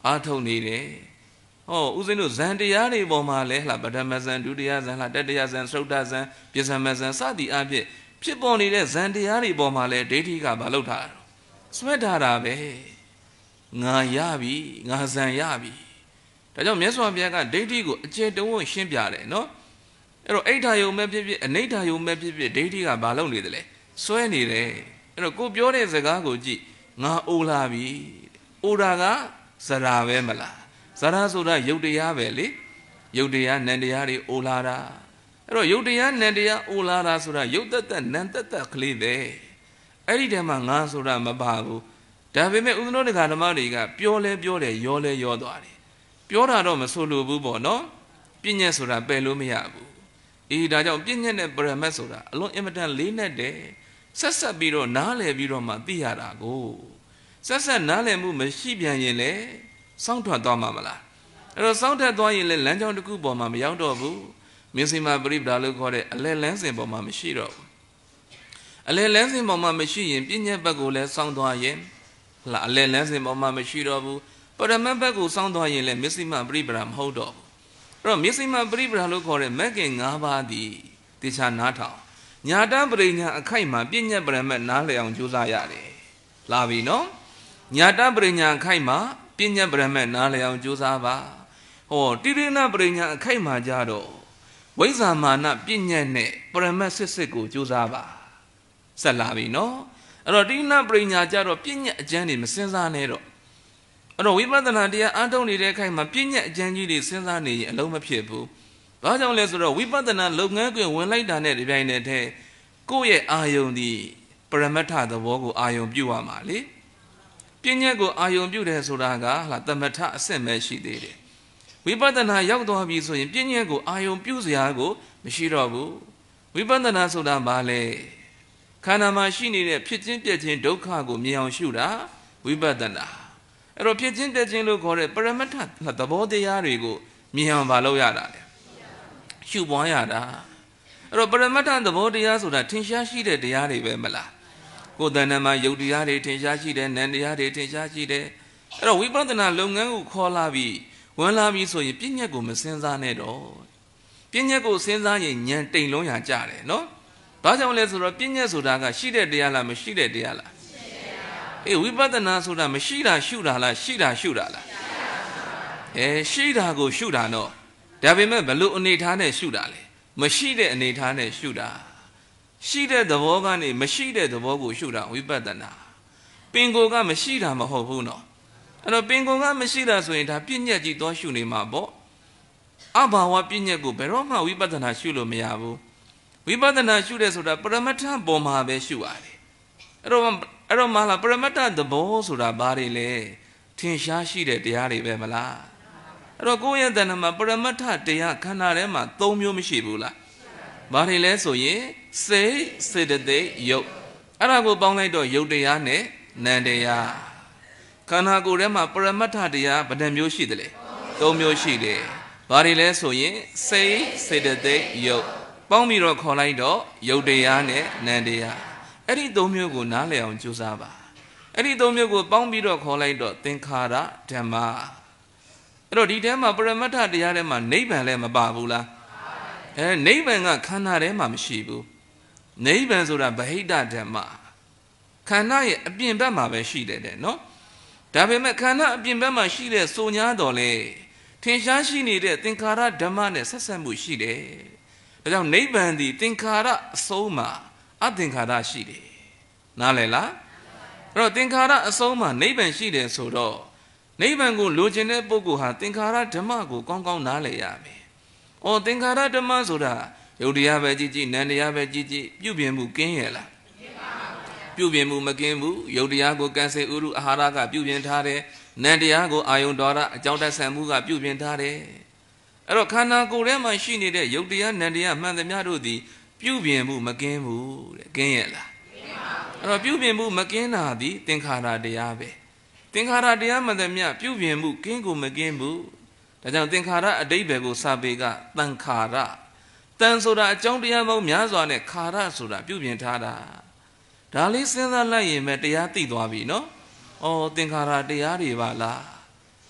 အားထုတ်နေတယ်ဟောဦးဇင်းတို့ဇန်တရားတွေပေါ်မှာလဲလှပထမဇန်ဒုတိယဇန်လှတတိယဇန်သုဒ္ဓဇန်ပြစ္ဆမဇန်စသည်အဖြစ်ဖြစ်ပေါ်နေတဲ့ဇန်တရားတွေပေါ်မှာလဲဒိဋ္ဌိကဘာလုပ်ထားတာဆွဲထားတာပဲငါရပြီငါဇန်ရပြီဒါကြောင့်မြတ်စွာဘုရားကဒိဋ္ဌိကိုအကျေတဝန်းရှင်းပြတယ်နော်အဲ့တော့အိဋ္ဌာယုံမဲ့ဖြစ်ဖြစ်အနိဋ္ဌာယုံမဲ့ဖြစ်ဖြစ်ဒိဋ္ဌိကဘာလုပ်နေတယ်လဲဆွဲနေတယ်အဲ့တော့ကိုပြောတဲ့စကားကိုကြည့်ငါအိုလာပြီအိုတာကဇရာပဲမလားဇရာဆိုတာယုတ်တရားပဲလေယုတ်တရားနံတရားတွေအိုလာတာအဲ့တော့ယုတ်တရားနံတရားအိုလာတာဆိုတာယုတ်တသက်နံတသက်ကလေးပဲအဲ့ဒီတည်းမှာငါဆိုတာမပါဘူးဒါပေမဲ့ဥဒ္ဒနောတက္ကဓမ္မတွေကပြောလဲပြောတယ်ရောလဲရောသွားတယ်ပြောတာတော့မဆိုလိုဘူးပေါ့နော်ပြည့်ညက်ဆိုတာပယ်လို့မရဘူးအေးဒါကြောင့်ပြည့်ညက်နဲ့ပရမတ်ဆိုတာအလွန်အင်မတန်လေးနက်တယ်ဆက်ဆက်ပြီးတော့နားလည်ပြီးတော့မှသိရတာကိုဆက်ဆက်နားလည်မှုမရှိပြန်ရင်လေစောင့်ထွက်သွားမှာမလားအဲ့တော့စောင့်ထွက်သွားရင်လေလမ်းကြောင်းတစ်ခုပေါ်မှာမရောက်တော့ဘူးမြင်စီမာပရိပဒါလို့ခေါ်တဲ့အလဲလန်းစဉ်ပေါ်မှာမရှိတော့ဘူးအလဲလန်းစဉ်ပေါ်မှာမရှိရင်ပြည့်ညက်ဘက်ကိုလည်းစောင့်သွားရင်လာအလဲလန်းစဉ်ပေါ်မှာမရှိတော့ဘူးပရမတ်ဘက်ကိုစောင့်သွားရင်လည်းမြင်စီမာပရိပဒါမဟုတ်တော့ဘူးအဲ့တော့မြင်စီမာပရိပဒါလို့ခေါ်တဲ့မဂ်ကင်၅ပါးသည်တေချာနားထောင်ညာတပရိညာအခိုက်မှာပြည့်ညက်ပရမတ်နားလည်အောင်ကြိုးစားရတယ်လာပြီနော်ညာတပရိညာအခိုက်မှာပြည့်ညက်ပရမတ်နားလည်အောင်ကြိုးစားပါဟောတိရိဏပရိညာအခိုက်မှာကြတော့ဝိဇ္ဇာမာနပြည့်ညက်နဲ့ပရမတ်စစ်စစ်ကိုကြိုးစားပါဆက်လာပြီနော်အဲ့တော့တိရိဏပရိညာကြတော့ပြည့်ညက်အကျမ်းတွေမစင်စားနဲ့တော့အဲ့တော့ဝိပဿနာတရားအားထုတ်နေတဲ့အခိုက်မှာပြည့်ညက်အကျမ်းကြီးတွေစဉ်းစားနေရင်အလုံးမဖြစ်ဘူးဘာကြောင့်လဲဆိုတော့ဝိပဿနာလုပ်ငန်းခွင်ဝင်လိုက်တာနဲ့ဒီပိုင်းနဲ့တည်းကိုယ့်ရဲ့အာယုံဒီပရမတ္ထသဘောကိုအာယုံပြုတ်ရမှာလေပြည့်ညက်ကိုအာယုံပြုတ်တယ်ဆိုတာကဟာသမထအဆင့်ပဲရှိသေးတယ်ဝိပဿနာရောက်သွားပြီဆိုရင်ပြည့်ညက်ကိုအာယုံပြုတ်စရာကိုမရှိတော့ဘူးဝိပဿနာဆိုတာဘာလဲခန္ဓာမှာရှိနေတဲ့ဖြစ်ချင်းပြည့်ချင်းဒုက္ခကိုမြင်အောင်ရှုတာဝိပဿနာအဲ့တော့ဖြစ်ချင်းပြည့်ချင်းလို့ခေါ်တဲ့ပရမတ္ထသဘောတရားတွေကိုမြင်အောင်မလုပ်ရတာလေရှုပွားရတာအဲ့တော့ပရမတ္ထသဘောတရားဆိုတာထင်ရှားရှိတဲ့တရားတွေပဲမလားကိုယ်တဏ္ဍမှာယုတ်တရားတွေထင်ရှားရှိတယ်နံတရားတွေထင်ရှားရှိတယ်အဲ့တော့ဝိပဿနာလုပ်ငန်းကိုခေါ်လာပြီးဝင်လာပြီးဆိုရင်ပြည့်ညက်ကိုမစင်စားနဲ့တော့ပြည့်ညက်ကိုစဉ်းစားရင်ဉာဏ်တိမ်လုံးရကြတယ်နော်ဘာကြောင့်လဲဆိုတော့ပြည့်ညက်ဆိုတာကရှိတဲ့တရားလားမရှိတဲ့တရားလားအေးဝိပဿနာဆိုတာမရှိတာရှုတာလားရှိတာရှုတာလားအဲရှိတာကိုရှုတာတော့ဒါပေမဲ့ဘလို့အနေထားနဲ့ရှုတာလဲမရှိတဲ့အနေထားနဲ့ရှုတာရှိတဲ့သဘောကနေမရှိတဲ့သဘောကိုရှုတာဝိပဿနာပင်ကိုယ်ကမရှိတာမဟုတ်ဘူးနော်အဲ့တော့ပင်ကိုယ်ကမရှိတာဆိုရင်ဒါပြည့်ညက်ကြီးသွားရှုနေမှာပေါ့အဘာဝပြည့်ညက်ကိုဘယ်တော့မှဝိပဿနာရှုလို့မရဘူးဝိပဿနာရှုတယ်ဆိုတာပရမတ္ထပေါ်မှာပဲရှုရတယ်အဲ့တော့အဲ့တော့မလားပရမတ္ထသဘောဆိုတာဘာတွေလဲထင်ရှားရှိတဲ့တရားတွေပဲမလားအဲ့တော့ကိုယ့်ရဲ့တဏ္ဍမှာပရမတ္ထတရားခန္ဓာထဲမှာ၃မျိုးမရှိဘူးလားဘာတွေလဲဆိုရင်စိတ်စေတသိက်ယုတ်အဲ့ဒါကိုပေါင်းလိုက်တော့ယုတ်တရားနဲ့နံတရားခန္ဓာကိုယ်ထဲမှာပရမတ္ထတရားဘယ်နှမျိုးရှိသလဲ၃မျိုးရှိတယ်ဘာတွေလဲဆိုရင်စိတ်စေတသိက်ယုတ်ပေါင်းပြီးတော့ခေါ်လိုက်တော့ယုတ်တရားနဲ့နံတရားအဲ့ဒီ၃မျိုးကိုနားလည်အောင်ကြိုးစားပါအဲ့ဒီ၃မျိုးကိုပေါင်းပြီးတော့ခေါ်လိုက်တော့သင်္ခါရဓမ္မအဲ့တော့ဒီထဲမှာပရမတ္ထတရားထဲမှာနိဗ္ဗာန်လည်းမပါဘူးလားအဲနိဗ္ဗာန်ကခန္ဓာထဲမှာမရှိဘူးနိဗ္ဗာန်ဆိုတာဗဟိတဓမ္မခန္ဓာရဲ့အပြင်ဘက်မှာပဲရှိတယ်တဲ့နော်ဒါပေမဲ့ခန္ဓာအပြင်ဘက်မှာရှိတဲ့စုံညာတော်လေထင်ရှားရှိနေတဲ့သင်္ခါရဓမ္မနဲ့ဆက်ဆက်မှုရှိတယ်ဒါကြောင့်နိဗ္ဗာန်ဒီသင်္ခါရအဆုံးမှာအသင်္ခါရရှိတယ်နားလည်လားအဲ့တော့သင်္ခါရအဆုံးမှာနိဗ္ဗာန်ရှိတယ်ဆိုတော့နိဗ္ဗာန်ကိုလိုချင်တဲ့ပုဂ္ဂိုလ်ဟာသင်္ခါရဓမ္မကိုကောင်းကောင်းနားလည်ရမယ်။အော်သင်္ခါရဓမ္မဆိုတာယုတ်တရားပဲကြည့်ကြည့်နံတရားပဲကြည့်ကြည့်ပြုပြင်မှုကင်းရဲ့လား။ပြုပြင်မှုမကင်းဘူးယုတ်တရားကိုကံစေဥရုအာဟာရကပြုပြင်ထားတယ်နံတရားကိုအာယုံတော်ရအကြောင်းတဆံမှုကပြုပြင်ထားတယ်။အဲ့တော့ခန္ဓာကိုယ်ထဲမှာရှိနေတဲ့ယုတ်တရားနံတရားမှန်သမျှတို့သည်ပြုပြင်မှုမကင်းဘူးတဲ့ကင်းရဲ့လား။အဲ့တော့ပြုပြင်မှုမကင်းတာသည်သင်္ခါရတရားပဲ။သင်္ခါရတရားမှန်သမျှပြုပြင်မှုကင်းကိုမကင်းဘူးဒါကြောင့်သင်္ခါရအတိပ္ပယ်ကိုစာပေကတန်ခါရတန်ဆိုတာအကြောင်းတရားပေါင်းများစွာနဲ့ခါရဆိုတာပြုပြင်ထားတာဒါလေးစဉ်းစားလိုက်ရင်ပဲတရားသိသွားပြီနော်ဩသင်္ခါရတရားတွေပါလား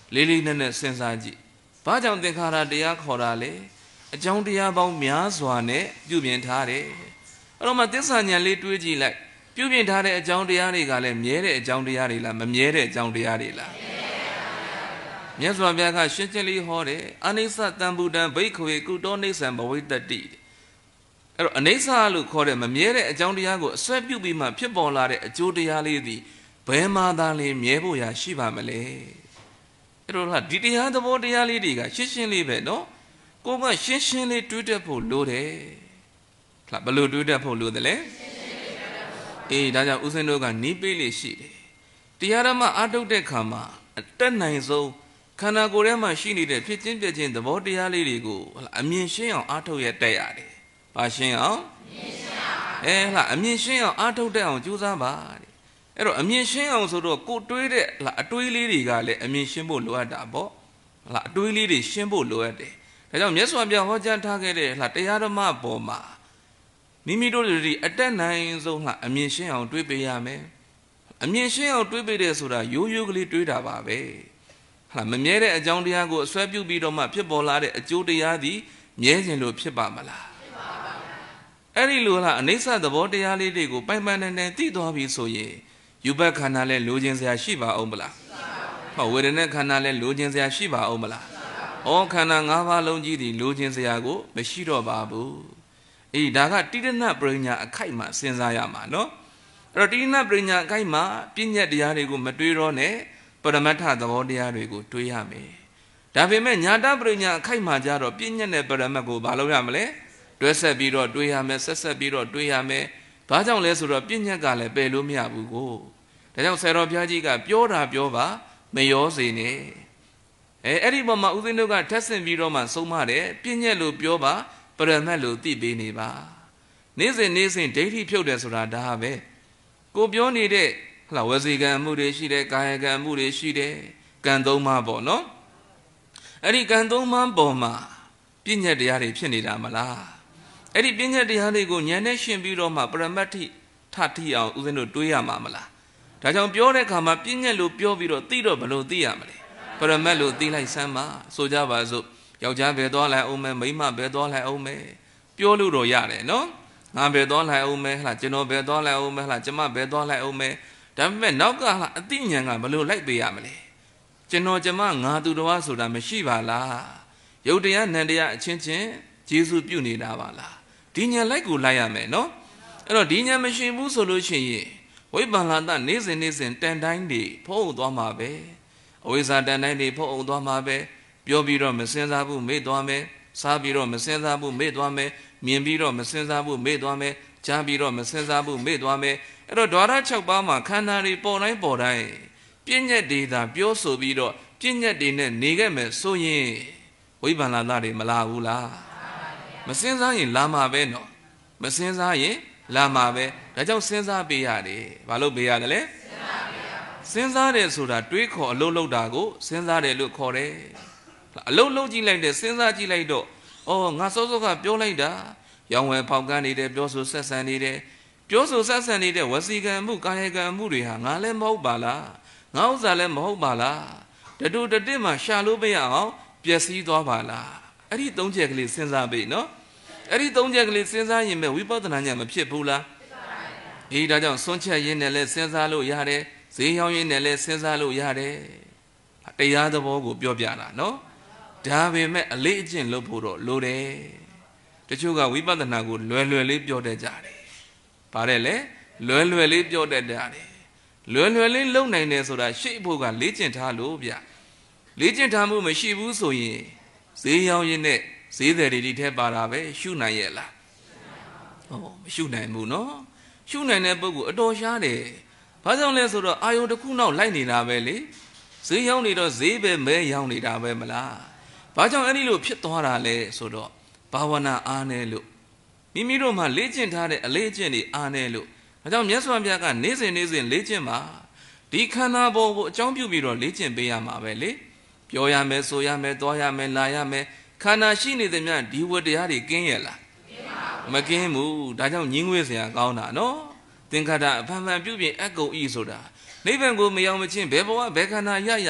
လေးလေးနက်နက်စဉ်းစားကြည့်ဘာကြောင့်သင်္ခါရတရားခေါ်တာလဲအကြောင်းတရားပေါင်းများစွာနဲ့ပြုပြင်ထားတယ်အဲ့တော့မှသစ္စာဉာဏ်လေးတွေးကြည့်လိုက်ပြုပြင်ထားတဲ့အကြောင်းတရားတွေကလည်းမြဲတဲ့အကြောင်းတရားတွေလားမမြဲတဲ့အကြောင်းတရားတွေလားမြတ်စွာဘုရားကရှင်းရှင်းလေးဟောတယ်အနိစ္စတံဗုဒ္ဓံဘိက္ခဝေကုတောနိစ္စံဘဝိတ္တိအဲ့တော့အနိစ္စလို့ခေါ်တဲ့မမြဲတဲ့အကြောင်းတရားကိုအစွဲပြုပြီးမှဖြစ်ပေါ်လာတဲ့အကျိုးတရားလေးသည်ဘယ်မှာသာလျှင်မြဲဖို့ရာရှိပါမလဲအဲ့တော့ဟာဒီတရားသဘောတရားလေးတွေကရှင်းရှင်းလေးပဲနော်ကိုကရှင်းရှင်းလေးတွေးတတ်ဖို့လိုတယ်ဟာဘယ်လိုတွေးတတ်ဖို့လိုတယ်လဲအေးဒါကြောင့်ဦးဇင်းတို့ကနီးပေးလေးရှိတယ်တရားဓမ္မအားထုတ်တဲ့ခါမှာအတက်နိုင်ဆုံးခန္ဓာကိုယ်ထဲမှာရှိနေတဲ့ဖြစ်ချင်းပြချင်းသဘောတရားလေးတွေကိုအမြင်ရှင်းအောင်အားထုတ်ရတတ်ရတယ်။ဘာရှင်းအောင်အမြင်ရှင်းအောင်အဲဟလာအမြင်ရှင်းအောင်အားထုတ်တတ်အောင်ကြိုးစားပါတဲ့။အဲ့တော့အမြင်ရှင်းအောင်ဆိုတော့ကိုတွေးတဲ့ဟလာအတွေးလေးတွေကလည်းအမြင်ရှင်းဖို့လိုအပ်တာပေါ့။ဟလာအတွေးလေးတွေရှင်းဖို့လိုအပ်တယ်။ဒါကြောင့်မြတ်စွာဘုရားဟောကြားထားခဲ့တဲ့ဟလာတရားဓမ္မပေါ်မှာမိမိတို့တွေအတက်နိုင်ဆုံးဟလာအမြင်ရှင်းအောင်တွေးပေးရမယ်။အမြင်ရှင်းအောင်တွေးပေးတယ်ဆိုတာရိုးရိုးကလေးတွေးတာပါပဲ။ဟာမမြဲတဲ့အကြောင်းတရားကိုအစွဲပြုပြီးတော့မှဖြစ်ပေါ်လာတဲ့အကျိုးတရားသည်မြဲခြင်းလို့ဖြစ်ပါမလားဖြစ်ပါပါဘုရားအဲ့ဒီလိုလားအနိစ္စသဘောတရားလေးတွေကိုပိုင်ပိုင်နိုင်နိုင်သိသွားပြီဆိုရင်ယူဘခန္ဓာလည်းလိုချင်စရာရှိပါအောင်မလားဟောဝေဒနာခန္ဓာလည်းလိုချင်စရာရှိပါအောင်မလားဩခန္ဓာ၅ပါးလုံးကြီးသည်လိုချင်စရာကိုမရှိတော့ပါဘူးအေးဒါကတိရဏပရိညာအခိုက်မှာစဉ်းစားရမှာနော်အဲ့တော့တိရဏပရိညာအခိုက်မှာပြည့်ညက်တရားတွေကိုမတွေးတော့နဲ့ပရမတ္ထသဘောတရားတွေကိုတွေးရမယ်ဒါပေမဲ့ညာတပရိညာအခိုက်မှာကြတော့ပြည့်ညက်တဲ့ပရမတ်ကိုဘာလုပ်ရမလဲတွဲဆက်ပြီးတော့တွေးရမယ်ဆက်ဆက်ပြီးတော့တွေးရမယ်ဘာကြောင့်လဲဆိုတော့ပြည့်ညက်ကလည်းပယ်လို့မရဘူးကိုဒါကြောင့်ဆရာတော်ဘုရားကြီးကပြောတာပြောပါမရောစေနဲ့အဲအဲ့ဒီပေါ်မှာဦးဇင်းတို့ကထက်ဆင့်ပြီးတော့မှဆုံးမတယ်ပြည့်ညက်လို့ပြောပါပရမတ်လို့သိပေးနေပါနေ့စဉ်နေ့စဉ်ဒိဋ္ဌိဖြုတ်တယ်ဆိုတာဒါပဲကိုပြောနေတဲ့ဟလာဝစီကံမှုတွေရှိတယ်ကာယကံမှုတွေရှိတယ်ကံသုံးပါးပေါ့နော်အဲ့ဒီကံသုံးပါးပေါ်မှာပြည့်ညက်တရားတွေဖြစ်နေတာမလားအဲ့ဒီပြည့်ညက်တရားတွေကိုဉာဏ်နဲ့ရှင်းပြီးတော့မှပရမတ္ထိထထိအောင်ဦးဇင်းတို့တွေးရမှာမလားဒါကြောင့်ပြောတဲ့အခါမှာပြည့်ညက်လို့ပြောပြီးတော့သိတော့ဘယ်လိုသိရမလဲပရမတ်လို့သိလိုက်စမ်းပါဆိုကြပါစို့ယောက်ျားပဲသွားလိုက်အောင်မယ်မိန်းမပဲသွားလိုက်အောင်မယ်ပြောလို့တော့ရတယ်နော်ငါပဲသွားလိုက်အောင်မယ်ဟလာကျွန်တော်ပဲသွားလိုက်အောင်မယ်ဟလာကျမပဲသွားလိုက်အောင်မယ်ဒါပေမဲ့နောက်ကအသိဉာဏ်ကဘယ်လိုလိုက်ပေးရမလဲကျွန်တော်ကျမငါသူတော်ဆိုတာမရှိပါလားယုတ်တရားနန္တရားအချင်းချင်းကျေစုပြုနေတာပါလားဒီဉာဏ်လိုက်ကိုလိုက်ရမယ်နော်အဲ့တော့ဒီဉာဏ်မရှိဘူးဆိုလို့ရှိရင်ဝိပ္ပန္နတနေ့စဉ်နေ့စဉ်တန်တိုင်းတွေဖုံးသွားမှာပဲအဝိဇ္ဇာတန်တိုင်းတွေဖုံးသွားမှာပဲပြောပြီးတော့မစင်စားဘူးမေ့သွားမယ်စားပြီးတော့မစင်စားဘူးမေ့သွားမယ်မြင်ပြီးတော့မစင်စားဘူးမေ့သွားမယ်ကြားပြီးတော့မစင်စားဘူးမေ့သွားမယ်အဲ့တော့ဓဝရ၆ပါးမှာခန္ဓာတွေပေါ်တိုင်းပေါ်တိုင်းပြည့်ညက်တွေသာပြောဆိုပြီးတော့ပြည့်ညက်တွေနဲ့နေခဲ့မယ်ဆိုရင်ဝိပ္ပန္နတတွေမလာဘူးလားမစင်စားရင်လာမှာပဲနော်မစင်စားရင်လာမှာပဲဒါကြောင့်စဉ်းစားပေးရတယ်ဘာလို့ပေးရတယ်လဲစဉ်းစားတယ်ဆိုတာတွေးခေါ်အလုပ်လုပ်တာကိုစဉ်းစားတယ်လို့ခေါ်တယ်အလုပ်လုပ်ကြည့်လိုက်တယ်စဉ်းစားကြည့်လိုက်တော့အော်ငါစောစောကပြောလိုက်တာရောင်ဝယ်ဖောက်ကန်းနေတယ်ပြောဆိုဆက်ဆံနေတယ်ပြောဆိုဆက်ဆံနေတဲ့ဝစီကံမှုကာယကံမှုတွေဟာငါလည်းမဟုတ်ပါလားငါဥစ္စာလည်းမဟုတ်ပါလားတတူတတစ်မှရှာလို့မရအောင်ပျက်စီးသွားပါလားအဲ့ဒီသုံးချက်ကလေးစဉ်းစားပြီနော်အဲ့ဒီသုံးချက်ကလေးစဉ်းစားရင်ပဲဝိပဿနာဉာဏ်မဖြစ်ဘူးလားအေးဒါကြောင့်စွန့်ချက်ရင်းနဲ့လည်းစဉ်းစားလို့ရတယ်ဈေးရောက်ရင်းနဲ့လည်းစဉ်းစားလို့ရတယ်တရားသဘောကိုပြောပြတာနော်ဒါပေမဲ့အလေးအကျင့်လုပ်ဖို့တော့လိုတယ်တချို့ကဝိပဿနာကိုလွယ်လွယ်လေးပြောတတ်ကြတယ်ပါတယ်လေလွယ်လွယ်လေးပြောတတ်ကြတယ်လွယ်လွယ်လေးလုံနိုင်တယ်ဆိုတာရှေ့ဖို့ကလေ့ကျင့်ထားလို့ဗျလေ့ကျင့်ထားမှုမရှိဘူးဆိုရင်ဈေးရောက်ရင်းနဲ့ဈေးသည်တွေဒီထဲပါတာပဲရှုနိုင်ရဲ့လားဟောမရှုနိုင်ဘူးနော်ရှုနိုင်တဲ့ပုဂ္ဂိုလ်အတော်ရှားတယ်ဘာကြောင့်လဲဆိုတော့အာယုတစ်ခုနောက်လိုက်နေတာပဲလေဈေးရောက်နေတော့ဈေးပဲမဲရောက်နေတာပဲမလားဘာကြောင့်အဲ့ဒီလိုဖြစ်သွားတာလဲဆိုတော့ဘာဝနာအားနေလို့မိမိတို့မှလေ့ကျင့်ထားတဲ့အလေးအကျင့်တွေအားနေလို့ဒါကြောင့်မြတ်စွာဘုရားကနေ့စဉ်နေ့စဉ်လေ့ကျင့်ပါဒီခန္ဓာပေါ်ကိုအကြောင်းပြုပြီးတော့လေ့ကျင့်ပေးရမှာပဲလေပြောရမယ်ဆိုရမယ်သွားရမယ်လာရမယ်ခန္ဓာရှိနေသမျှဒီဝတ္တရားတွေကင်းရဲ့လားမကင်းဘူးဒါကြောင့်ညင်းငွေ့เสียကောင်းတာနော်သင်္ခါရအဖန်ဖန်ပြုပြင်အကုန်ဤဆိုတာနိဗ္ဗာန်ကိုမရောက်မချင်းဘယ်ဘဝဘယ်ခန္ဓာရရ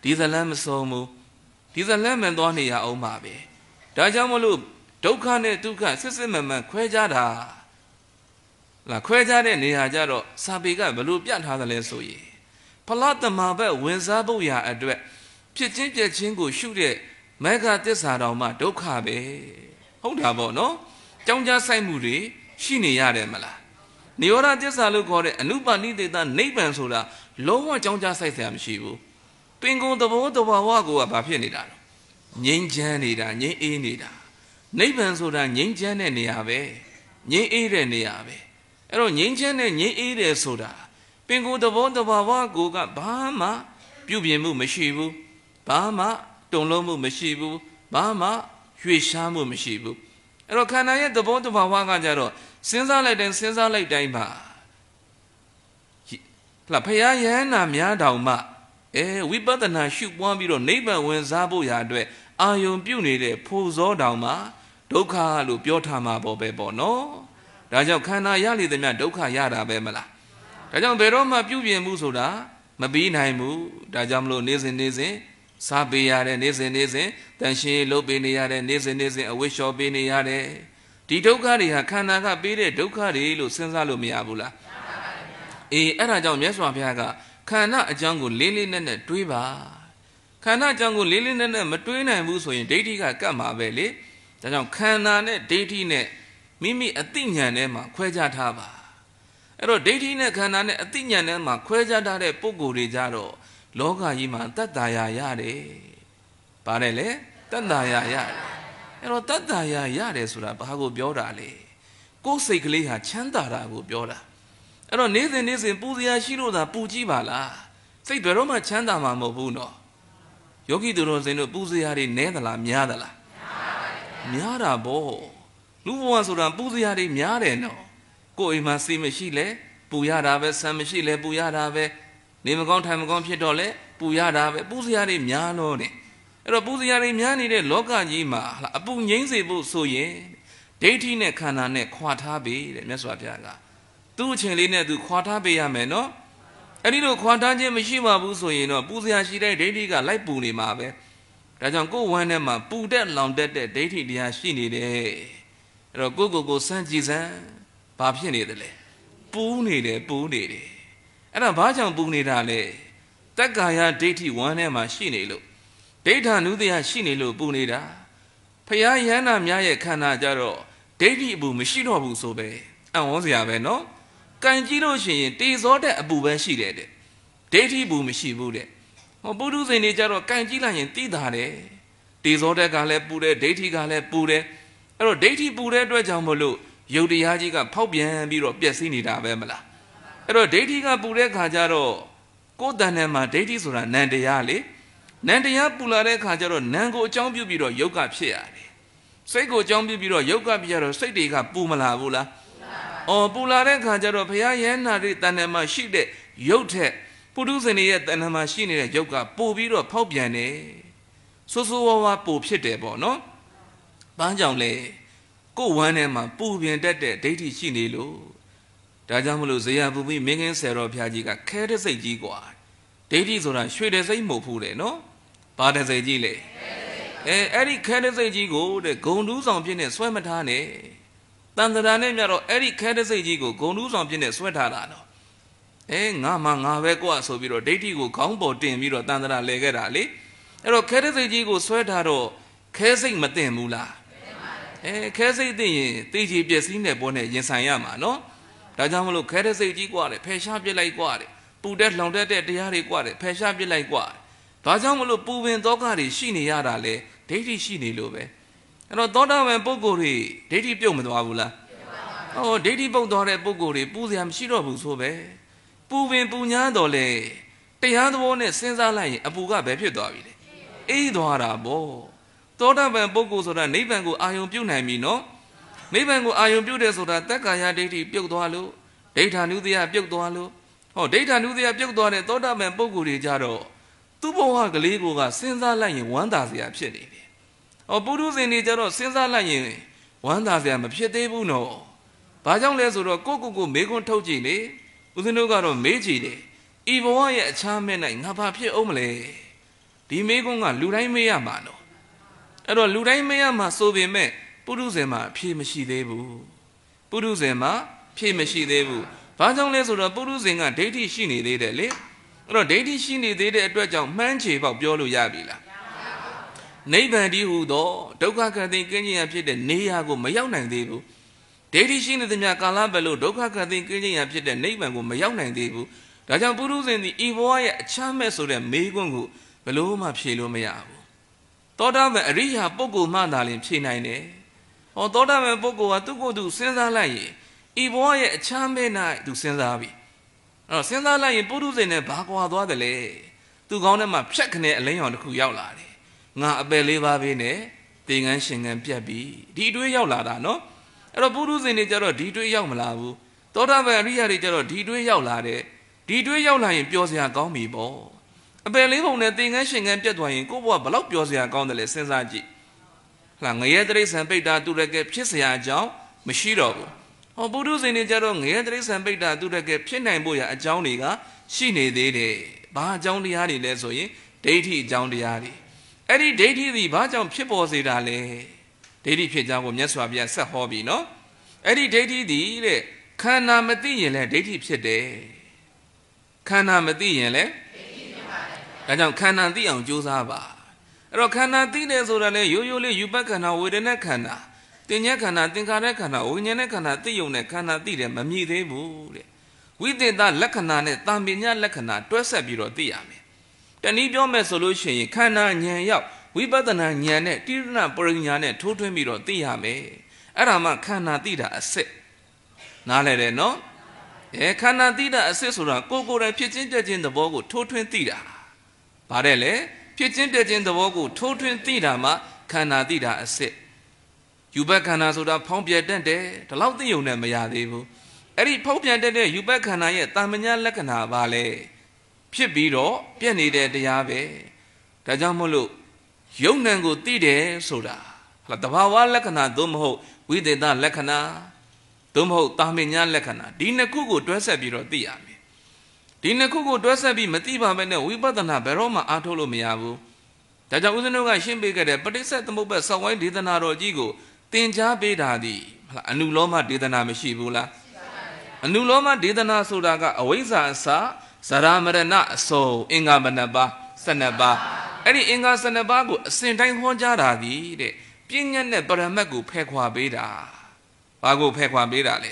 ဒီဇလန်းမဆုံးဘူးဒီဇလန်းမှန်သွားနေရအောင်ပါပဲဒါကြောင့်မလို့ဒုက္ခနဲ့ဒုက္ခစစ်စစ်မှန်မှန်ခွဲခြားတာလာခွဲခြားတဲ့နေရာကြတော့စာပေကဘလို့ပြတ်ထားတယ်လဲဆိုရင်ဖလားတမာဘက်ဝင်စားဖို့ရာအတွက်ဖြစ်ချင်းပြက်ချင်းကိုရှုတဲ့မေဃသစ္စာတော်မှဒုက္ခပဲဟုတ်တာပေါ့နော်ကြောင်းကြဆိုင်မှုတွေရှိနေရတယ်မလားနိရောဓသစ္စာလို့ခေါ်တဲ့အနုပါဏိတေတနိဗ္ဗာန်ဆိုတာလုံးဝကြောင်းကြဆိုင်စရာမရှိဘူးတွင်ကုန်သဘောတဘာဝကိုကဘာဖြစ်နေတာလဲငြိမ်းချမ်းနေတာငြိမ်းအေးနေတာနိဗ္ဗာန်ဆိုတာငြိမ်းချမ်းတဲ့နေရာပဲငြိမ်းအေးတဲ့နေရာပဲအဲ့တော့ငြိမ်းချမ်းတဲ့ငြိမ်းအေးတယ်ဆိုတာပင်ကိုယ်သဘောတဘာဝကိုကဘာမှပြုပြင်မှုမရှိဘူးဘာမှတုံလုံးမှုမရှိဘူးဘာမှရွေရှားမှုမရှိဘူးအဲ့တော့ခန္ဓာရဲ့သဘောတဘာဝကကြတော့စဉ်းစားလိုက်တိုင်းစဉ်းစားလိုက်တိုင်းမှာလှဖယားယဟနာများတောင်မှအဲဝိပဿနာရှုပွားပြီးတော့နိဗ္ဗာန်ဝင်စားဖို့ရာအတွက်အာယုံပြုတ်နေတဲ့ဖို့ဇောတောင်မှဒုက္ခလို့ပြောထားမှာပေါ့ပဲပေါ့နော်ဒါကြောင့်ခန္ဓာရလေသမျှဒုက္ခရတာပဲမလားဒါကြောင့်ဘယ်တော့မှပြုပြင်မှုဆိုတာမပြီးနိုင်ဘူးဒါကြောင့်မလို့နေ့စဉ်နေ့စဉ်စားပေးရတဲ့နေ့စဉ်နေ့စဉ်တန်ရှင်းလုပ်ပေးနေရတဲ့နေ့စဉ်နေ့စဉ်အဝိရှော်ပေးနေရတဲ့ဒီဒုက္ခတွေဟာခန္ဓာကပေးတဲ့ဒုက္ခတွေလို့စဉ်းစားလို့မရဘူးလားအေးအဲ့ဒါကြောင့်မြတ်စွာဘုရားကခန္ဓာအကြောင်းကိုလေးလေးနက်နက်တွေးပါခန္ဓာအကြောင်းကိုလေးလေးနက်နက်မတွေးနိုင်ဘူးဆိုရင်ဒိဋ္ဌိကကတ်မှာပဲလေဒါကြောင့်ခန္ဓာနဲ့ဒိဋ္ဌိနဲ့မိမိအသိဉာဏ်ထဲမှာခွဲခြားထားပါအဲ့တော့ဒိဋ္ဌိနဲ့ခန္ဓာနဲ့အသိဉာဏ်ထဲမှာခွဲခြားထားတဲ့ပုဂ္ဂိုလ်တွေကြတော့လောကကြီးမှာတတ္တရာရတယ်။ပါတယ်လေတတ္တရာရတယ်။အဲ့တော့တတ္တရာရတယ်ဆိုတာဘာကိုပြောတာလဲ။ကိုယ်စိတ်ကလေးဟာချမ်းသာတာကိုပြောတာ။အဲ့တော့နေ့စဉ်နေ့စဉ်ပူဇော်ရှိလို့သာပူကြည့်ပါလား။စိတ်ဘယ်တော့မှချမ်းသာမှာမဟုတ်ဘူးနော်။ယောဂီသူတော်စင်တို့ပူဇော်တွေနဲသလားများသလား။များတာပေါ့။လူဘဝဆိုတာပူဇော်တွေများတယ်နော်။ကိုယ်အိမ်မှာစိတ်မရှိလဲပူရတာပဲဆံမရှိလဲပူရတာပဲနေမကောင်းထိုင်မကောင်းဖြစ်တော့လဲပူရတာပဲပူစရာတွေများလို့တဲ့အဲ့တော့ပူစရာတွေများနေတဲ့လောကကြီးမှာအပူငြိမ်းစေဖို့ဆိုရင်ဒိဋ္ဌိနဲ့ခန္ဓာနဲ့ခွာထားပြီတဲ့မြတ်စွာဘုရားကသူ့အချိန်လေးနဲ့သူခွာထားပေးရမယ်နော်အဲ့ဒီလိုခွာထားခြင်းမရှိပါဘူးဆိုရင်တော့ပူစရာရှိတဲ့ဒိဋ္ဌိကလိုက်ပူနေမှာပဲဒါကြောင့်ကိုယ်ဝမ်းထဲမှာပူတဲ့လောင်တက်တဲ့ဒိဋ္ဌိတရားရှိနေတယ်အဲ့တော့ကိုယ့်ကိုယ်ကိုစမ်းကြည့်စမ်းဘာဖြစ်နေတယ်လဲပူနေတယ်ပူနေတယ်အဲ့ဒါဘာကြောင့်ပူနေတာလဲတက္ကာယဒိဋ္ဌိဝမ်းထဲမှာရှိနေလို့ဒိဋ္ဌာနုတ္တယရှိနေလို့ပူနေတာဖယားယန္နာများရဲ့ခန္ဓာကြတော့ဒိဋ္ဌိအပူမရှိတော့ဘူးဆိုပဲအံ့ဩစရာပဲနော်ကံကြည့်လို့ရှိရင်တေဇောတဲ့အပူပဲရှိတယ်တဲ့ဒိဋ္ဌိပူမရှိဘူးတဲ့ဟောပုထုဇဉ်တွေကြတော့ကံကြည့်လိုက်ရင်သိတာတယ်တေဇောတက်ကလည်းပူတယ်ဒိဋ္ဌိကလည်းပူတယ်အဲ့တော့ဒိဋ္ဌိပူတဲ့အတွက်ကြောင့်မလို့ယုတ်တရားကြီးကဖောက်ပြန်ပြီးတော့ပျက်စီးနေတာပဲမလားအဲ့တော့ဒိဋ္ဌိကပူတဲ့ခါကျတော့ကိုယ်တဏ္ဍာမှာဒိဋ္ဌိဆိုတာနံတရားလေနံတရားပူလာတဲ့ခါကျတော့နံကိုအကြောင်းပြုပြီးတော့ယုတ်ကဖြစ်ရတယ်စိတ်ကိုအကြောင်းပြုပြီးတော့ယုတ်ကဖြစ်ရတော့စိတ်တွေကပူမလာဘူးလားအော်ပူလာတဲ့ခါကျတော့ဘုရားယန္နာတွေတဏ္ဍာမှာရှိတဲ့ယုတ်ထက်ပုထုဇဉ်တွေရဲ့တဏ္ဍာမှာရှိနေတဲ့ယုတ်ကပိုပြီးတော့ဖောက်ပြန်တယ်ဆိုးဆိုးဝါးဝါပိုဖြစ်တယ်ပေါ့နော်ဘာကြောင့်လဲကိုယ်ဝမ်းထဲမှာပူပြင်တတ်တဲ့ဒိဋ္ဌိရှိနေလို့ဒါကြောင့်မလို့ဇေယပူပိမင်းကင်းဆယ်တော်ဘုရားကြီးကခဲတဲ့စိတ်ကြီးกว่าဒိဋ္ဌိဆိုတာရွှေတဲ့စိတ်မဟုတ်ဘူးတဲ့နော်ဘာတဲ့စိတ်ကြီးလဲအဲအဲ့ဒီခဲတဲ့စိတ်ကြီးကိုတဲ့ဂုံတူးဆောင်ဖြစ်နေဆွဲမထားနဲ့တန်တရာနဲ့မြတ်တော့အဲ့ဒီခဲတဲ့စိတ်ကြီးကိုဂုံတူးဆောင်ဖြစ်နေဆွဲထားတာတော့အဲငါမှငါပဲกว่าဆိုပြီးတော့ဒိဋ္ဌိကိုခေါင်းပေါ်တင်ပြီးတော့တန်တရာလဲခဲ့တာလေအဲ့တော့ခဲတဲ့စိတ်ကြီးကိုဆွဲထားတော့ခဲစိတ်မတင်ဘူးလားအဲခဲစိတ်သိရင်သိချီပျက်စီးတဲ့ဘောနဲ့ရင်ဆိုင်ရမှာနော်ဒါကြောင့်မလို့ခဲတဲ့စိတ်ကြီးกว่าတယ်ဖယ်ရှားပြစ်လိုက်กว่าတယ်ပူတဲ့လောင်တဲ့တရားတွေกว่าတယ်ဖယ်ရှားပြစ်လိုက်กว่าဘာကြောင့်မလို့ပူပင်သောကတွေရှိနေရတာလဲဒိဋ္ဌိရှိနေလို့ပဲအဲ့တော့သောတာပန်ပုဂ္ဂိုလ်တွေဒိဋ္ဌိပြုတ်မသွားဘူးလားဟောဒိဋ္ဌိပုတ်သွားတဲ့ပုဂ္ဂိုလ်တွေပူစရာမရှိတော့ဘူးဆိုပဲပူပင်ပူညာတော်လဲတရားသဘောနဲ့စဉ်းစားလိုက်ရင်အပူကဘယ်ဖြစ်သွားပြီလဲအေးသွားတာပေါ့သောတာပန်ပုဂ္ဂိုလ်ဆိုတာနိဗ္ဗာန်ကိုအာယုံပြုတ်နိုင်ပြီနော်နိဗ္ဗာန်ကိုအာယုံပြုတ်တယ်ဆိုတာတက္ကာယဒိဋ္ဌိပြုတ်သွားလို့ဒိဋ္ဌာနုတ္တယပြုတ်သွားလို့ဟောဒိဋ္ဌာနုတ္တယပြုတ်သွားတဲ့သောတာပန်ပုဂ္ဂိုလ်တွေကြတော့သူ့ဘဝကလေးကိုကစဉ်းစားလိုက်ရင်ဝမ်းသာစရာဖြစ်နေတယ်ဟောပုထုဇဉ်တွေကြတော့စဉ်းစားလိုက်ရင်ဝမ်းသာစရာမဖြစ်သေးဘူးနော်ဘာကြောင့်လဲဆိုတော့ကိုကိုကိုမေးခွန်းထုတ်ကြည့်လေဦးဇင်းတို့ကတော့မေးကြည့်တယ်ဤဘဝရဲ့အခြားမဲ့၌ငါဘာဖြစ်အောင်မလဲဒီမေကုန်းကလူတိုင်းမေးရမှာနော်အဲ့တော့လူတိုင်းမေးရမှာဆိုပေမဲ့ပုရုဇဉ်မှာအဖြေမရှိသေးဘူးပုရုဇဉ်မှာဖြေမရှိသေးဘူးဘာကြောင့်လဲဆိုတော့ပုရုဇဉ်ကဒိဋ္ဌိရှိနေသေးတယ်လေအဲ့တော့ဒိဋ္ဌိရှိနေသေးတဲ့အတွက်ကြောင့်မှန်းချေပေါက်ပြောလို့ရပြီလားနိဗ္ဗာန်တည်းဟူသောဒုက္ခခန္တိကင်းခြင်းရဖြစ်တဲ့နေရာကိုမရောက်နိုင်သေးဘူးဒိဋ္ဌိရှိနေသမျှကာလပတ်လို့ဒုက္ခခန္တိကင်းခြင်းရဖြစ်တဲ့နိဗ္ဗာန်ကိုမရောက်နိုင်သေးဘူးဒါကြောင့်ပုရုဇဉ်သည်ဤဘဝရဲ့အချမ်းမဲ့ဆိုတဲ့မေးခွန်းကိုဘယ်လို့မှဖြေလို့မရဘူးသောတာပန်အရိယာပုဂ္ဂိုလ်မှသာလျှင်ဖြေနိုင်တယ်ဟောသောတာပန်ပုဂ္ဂိုလ်ကသူ့ကိုယ်သူစဉ်းစားလိုက်ရင်ဤဘဝရဲ့အချမ်းမဲ့၌သူစဉ်းစားပြီအဲ့တော့စဉ်းစားလိုက်ရင်ပုရုဇဉ်နဲ့ဘာကွာသွားတယ်လဲသူကောင်းထဲမှာဖြတ်ခနဲ့အလင်းရောင်တစ်ခုရောက်လာတယ်ငါအပယ်လေးပါးပဲနဲ့တေငန်းရှင်ငန်းပြတ်ပြီဒီတွေးရောက်လာတာနော်အဲ့တော့ပုရုဇဉ်တွေကျတော့ဒီတွေးရောက်မလာဘူးသောတာပန်အရိယာတွေကျတော့ဒီတွေးရောက်လာတယ်ဒီတွေးရောက်လာရင်ပျော်စရာကောင်းပြီပေါ့အပယ်လေးပုံနဲ့တေငန်းရှင်ငန်းပြတ်သွားရင်ကိုယ့်ဘဝဘလောက်ပျော်စရာကောင်းတယ်လဲစဉ်းစားကြည့်ဟလာငရဲတိရစ္ဆာန်ပိဋ္ဌာသူရကဲဖြစ်စရာအကြောင်းမရှိတော့ဘူးဟောပုရုဇဉ်တွေကျတော့ငရဲတိရစ္ဆာန်ပိဋ္ဌာသူရကဲဖြစ်နိုင်ဖို့ရအကြောင်းတွေကရှိနေသေးတယ်ဘာအကြောင်းတရားတွေလဲဆိုရင်ဒိဋ္ဌိအကြောင်းတရားတွေအဲ့ဒီဒိဋ္ဌိသည်ဘာကြောင့်ဖြစ်ပေါ်စေတာလဲဒိဋ္ဌိဖြစ်ကြောင်းကိုမြတ်စွာဘုရားဆက်ဟောပြီနော်အဲ့ဒီဒိဋ္ဌိသည်တဲ့ခန္ဓာမသိရင်လည်းဒိဋ္ဌိဖြစ်တယ်ခန္ဓာမသိရင်လည်းဒိဋ္ဌိဖြစ်ပါတယ်ဒါကြောင့်ခန္ဓာသိအောင်ကြိုးစားပါအဲ့တော့ခန္ဓာသိတယ်ဆိုတာလေရိုးရိုးလေးယူပခန္ဓာဝေဒနာခန္ဓာတင်ညက်ခန္ဓာသင်္ခါရခန္ဓာဝိညာဉ်နဲ့ခန္ဓာသိယုံနဲ့ခန္ဓာသိတယ်မမြည်သေးဘူးတဲ့ဝိသေသလက္ခဏာနဲ့တံပညာလက္ခဏာတွဲဆက်ပြီးတော့သိရမယ်တနည်းပြောမယ်ဆိုလို့ရှိရင်ခန္ဓာဉာဏ်ရောက်ဝိပဿနာဉာဏ်နဲ့တိရဏပရိညာနဲ့ထိုးထွင်းပြီးတော့သိရမယ်အဲ့ဒါမှခန္ဓာသိတာအစစ်နားလဲတယ်နော်အဲခန္ဓာသိတာအစစ်ဆိုတာကိုယ်ကိုယ်တိုင်ဖြစ်ချင်းတက်ချင်းသဘောကိုထိုးထွင်းသိတာဗါတဲ့လေဖြစ်ချင်းတက်ချင်းသဘောကိုထိုးထွင်းသိတာမှခန္ဓာသိတာအစစ်ယူပခန္ဓာဆိုတာဖောင်းပြတတ်တယ်ဒီလောက်သိုံနဲ့မရသေးဘူးအဲ့ဒီဖောင်းပြတတ်တဲ့ယူပခန္ဓာရဲ့တာမညာလက္ခဏာပါလေဖြစ်ပြီးတော့ပြည့်နေတဲ့တရားပဲဒါကြောင့်မို့လို့ယုံ nant ကိုသိတယ်ဆိုတာဟုတ်လားတဘာဝလက္ခဏာသို့မဟုတ်ဝိသေသလက္ခဏာသို့မဟုတ်တာမညာလက္ခဏာဒီနှစ်ခုကိုတွဲဆက်ပြီးတော့သိရမယ်ဒီနှစ်ခုကိုတွဲဆက်ပြီးမသိပါမဲ့နဲ့ဝိပဿနာဘယ်တော့မှအားထုတ်လို့မရဘူးဒါကြောင့်ဦးဇင်းတို့ကရှင်းပေးခဲ့တဲ့ပဋိစ္စသမုပ္ပါဆောင်းဝိုင်းဒေသနာတော်ကြီးကိုသင်ကြားပေးတာဒီဟုတ်လားအနုလောမဒေသနာမရှိဘူးလားအနုလောမဒေသနာဆိုတာကအဝိဇ္ဇာအစဇရာမရဏအစုံအင်္ဂါမနပါဆယ်နှစ်ပါးအဲ့ဒီအင်္ဂါဆယ်နှစ်ပါးကိုအစဉ်တိုင်းဟောကြားတာဒီတဲ့ပြဉ္ညာနဲ့ပရမတ်ကိုဖဲခွာပေးတာဘာကိုဖဲခွာပေးတာလဲ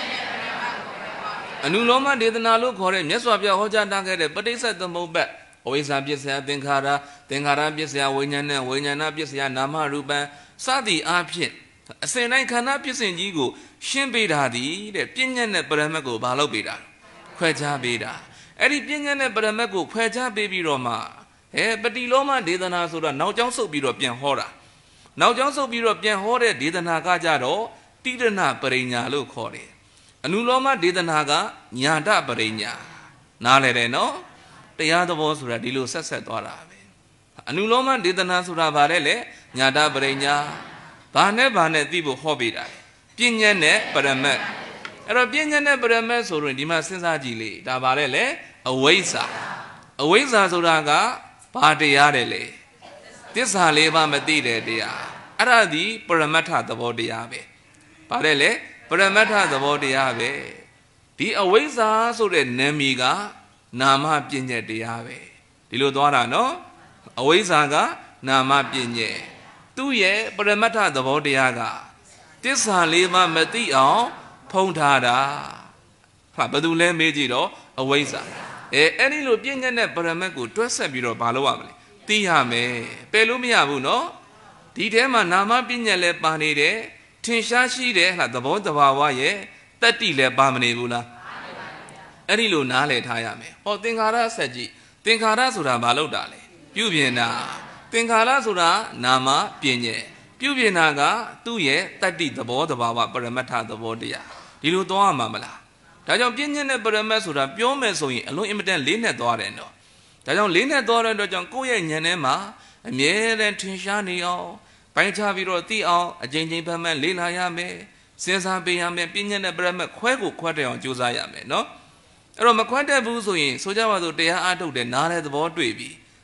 အနုလောမဒေသနာလို့ခေါ်တဲ့မြတ်စွာဘုရားဟောကြားထားခဲ့တဲ့ပဋိစ္စသမုပ္ပါအဝိဇ္ဇာပစ္စယသင်္ခါရသင်္ခါရပစ္စယဝိညာဏဝိညာဏပစ္စယနာမရူပံစသည်အားဖြင့်အစဉ်တိုင်းခန္ဓာပစ္စင်ကြီးကိုရှင်းပေးတာဒီတဲ့ပြဉ္ညာနဲ့ပရမတ်ကိုဘာလုပ်ပေးတာခွဲခြားပေးတာအဲ့ဒီပြဉ္ညာနဲ့ပရမတ်ကိုခွဲခြားပေးပြီးတော့မှဟဲပတိလောမဒေသနာဆိုတာနောက်ကျောင်းဆုပ်ပြီးတော့ပြန်ဟောတာနောက်ကျောင်းဆုပ်ပြီးတော့ပြန်ဟောတဲ့ဒေသနာကကြတော့တိရဏပရိညာလို့ခေါ်တယ်အနုလောမဒေသနာကညာတပရိညာနားလဲတယ်နော်တရားသဘောဆိုတာဒီလိုဆက်ဆက်သွားတာပဲအနုလောမဒေသနာဆိုတာဗါလဲလေညာတပရိညာဘာနဲ့ဘာနဲ့သိဖို့ဟောပေးတာပြဉ္ညာနဲ့ပရမတ်အဲ့တော့ပြဉ္ညာနဲ့ပရမတ်ဆိုရင်ဒီမှာစဉ်းစားကြည့်လေဒါဗါလဲလေအဝိဇ္ဇာအဝိဇ္ဇာဆိုတာကဘာတရားတယ်လေသစ္စာလေးပါးမသိတဲ့တရားအဲ့ဒါဒီပရမတ္ထသဘောတရားပဲဗါလဲလေပရမတ္ထသဘောတရားပဲဒီအဝိဇ္ဇာဆိုတဲ့နာမည်ကနာမပြဉ္ညာတရားပဲဒီလိုသွားတာနော်အဝိဇ္ဇာကနာမပြဉ္ညာသူ့ရဲ့ပရမတ္ထသဘောတရားကသစ္စာလေးပါးမသိအောင်ဖုံးထားတာဟာဘယ်သူလဲမေးကြည့်တော့အဝိဇ္ဇာအဲအဲ့ဒီလိုပြဉ္ညာနဲ့ပရမတ်ကိုတွဲဆက်ပြီးတော့မလုပ်ရမလဲသိရမယ်ပယ်လို့မရဘူးနော်ဒီထဲမှာနာမပြဉ္ညာလည်းပါနေတယ်ထင်ရှားရှိတယ်ဟာသဘောတဘာဝရဲ့တတ္တိလည်းပါမနေဘူးလားအဲ့ဒီလိုနားလည်ထားရမယ်ဟောသင်္ခါရဆက်ကြည့်သင်္ခါရဆိုတာဘာလို့တာလဲပြုပြင်တာသင်္ခါရဆိုတာနာမပြဉ္ညာပြုပြင်တာကသူ့ရဲ့တတ္တိသဘောတဘာဝပရမတ္ထသဘောတရားဒီလိုသွားရမှာမလားဒါကြောင့်ပြဉ္ညာနဲ့ပရမတ်ဆိုတာပြောမယ်ဆိုရင်အလုံးအင်မတန်လေးနဲ့သွားတယ်နော်ဒါကြောင့်လေးနဲ့သွားတဲ့အတွက်ကြောင့်ကိုယ့်ရဲ့ဉာဏ်ထဲမှာအမြဲတမ်းထင်ရှားနေအောင်ပိုင်းခြားပြီးတော့သိအောင်အကျဉ်းချင်းဖတ်မှတ်လေ့လာရမယ်စဉ်းစားပေးရမယ်ပြဉ္ညာနဲ့ပရမတ်ခွဲကိုခွဲတဲ့အောင်ကြိုးစားရမယ်နော်အဲ့တော့မခွဲတတ်ဘူးဆိုရင်ဆိုကြပါစို့တရားအားထုတ်တယ်နားတဲ့သဘောတွေ့ပြီ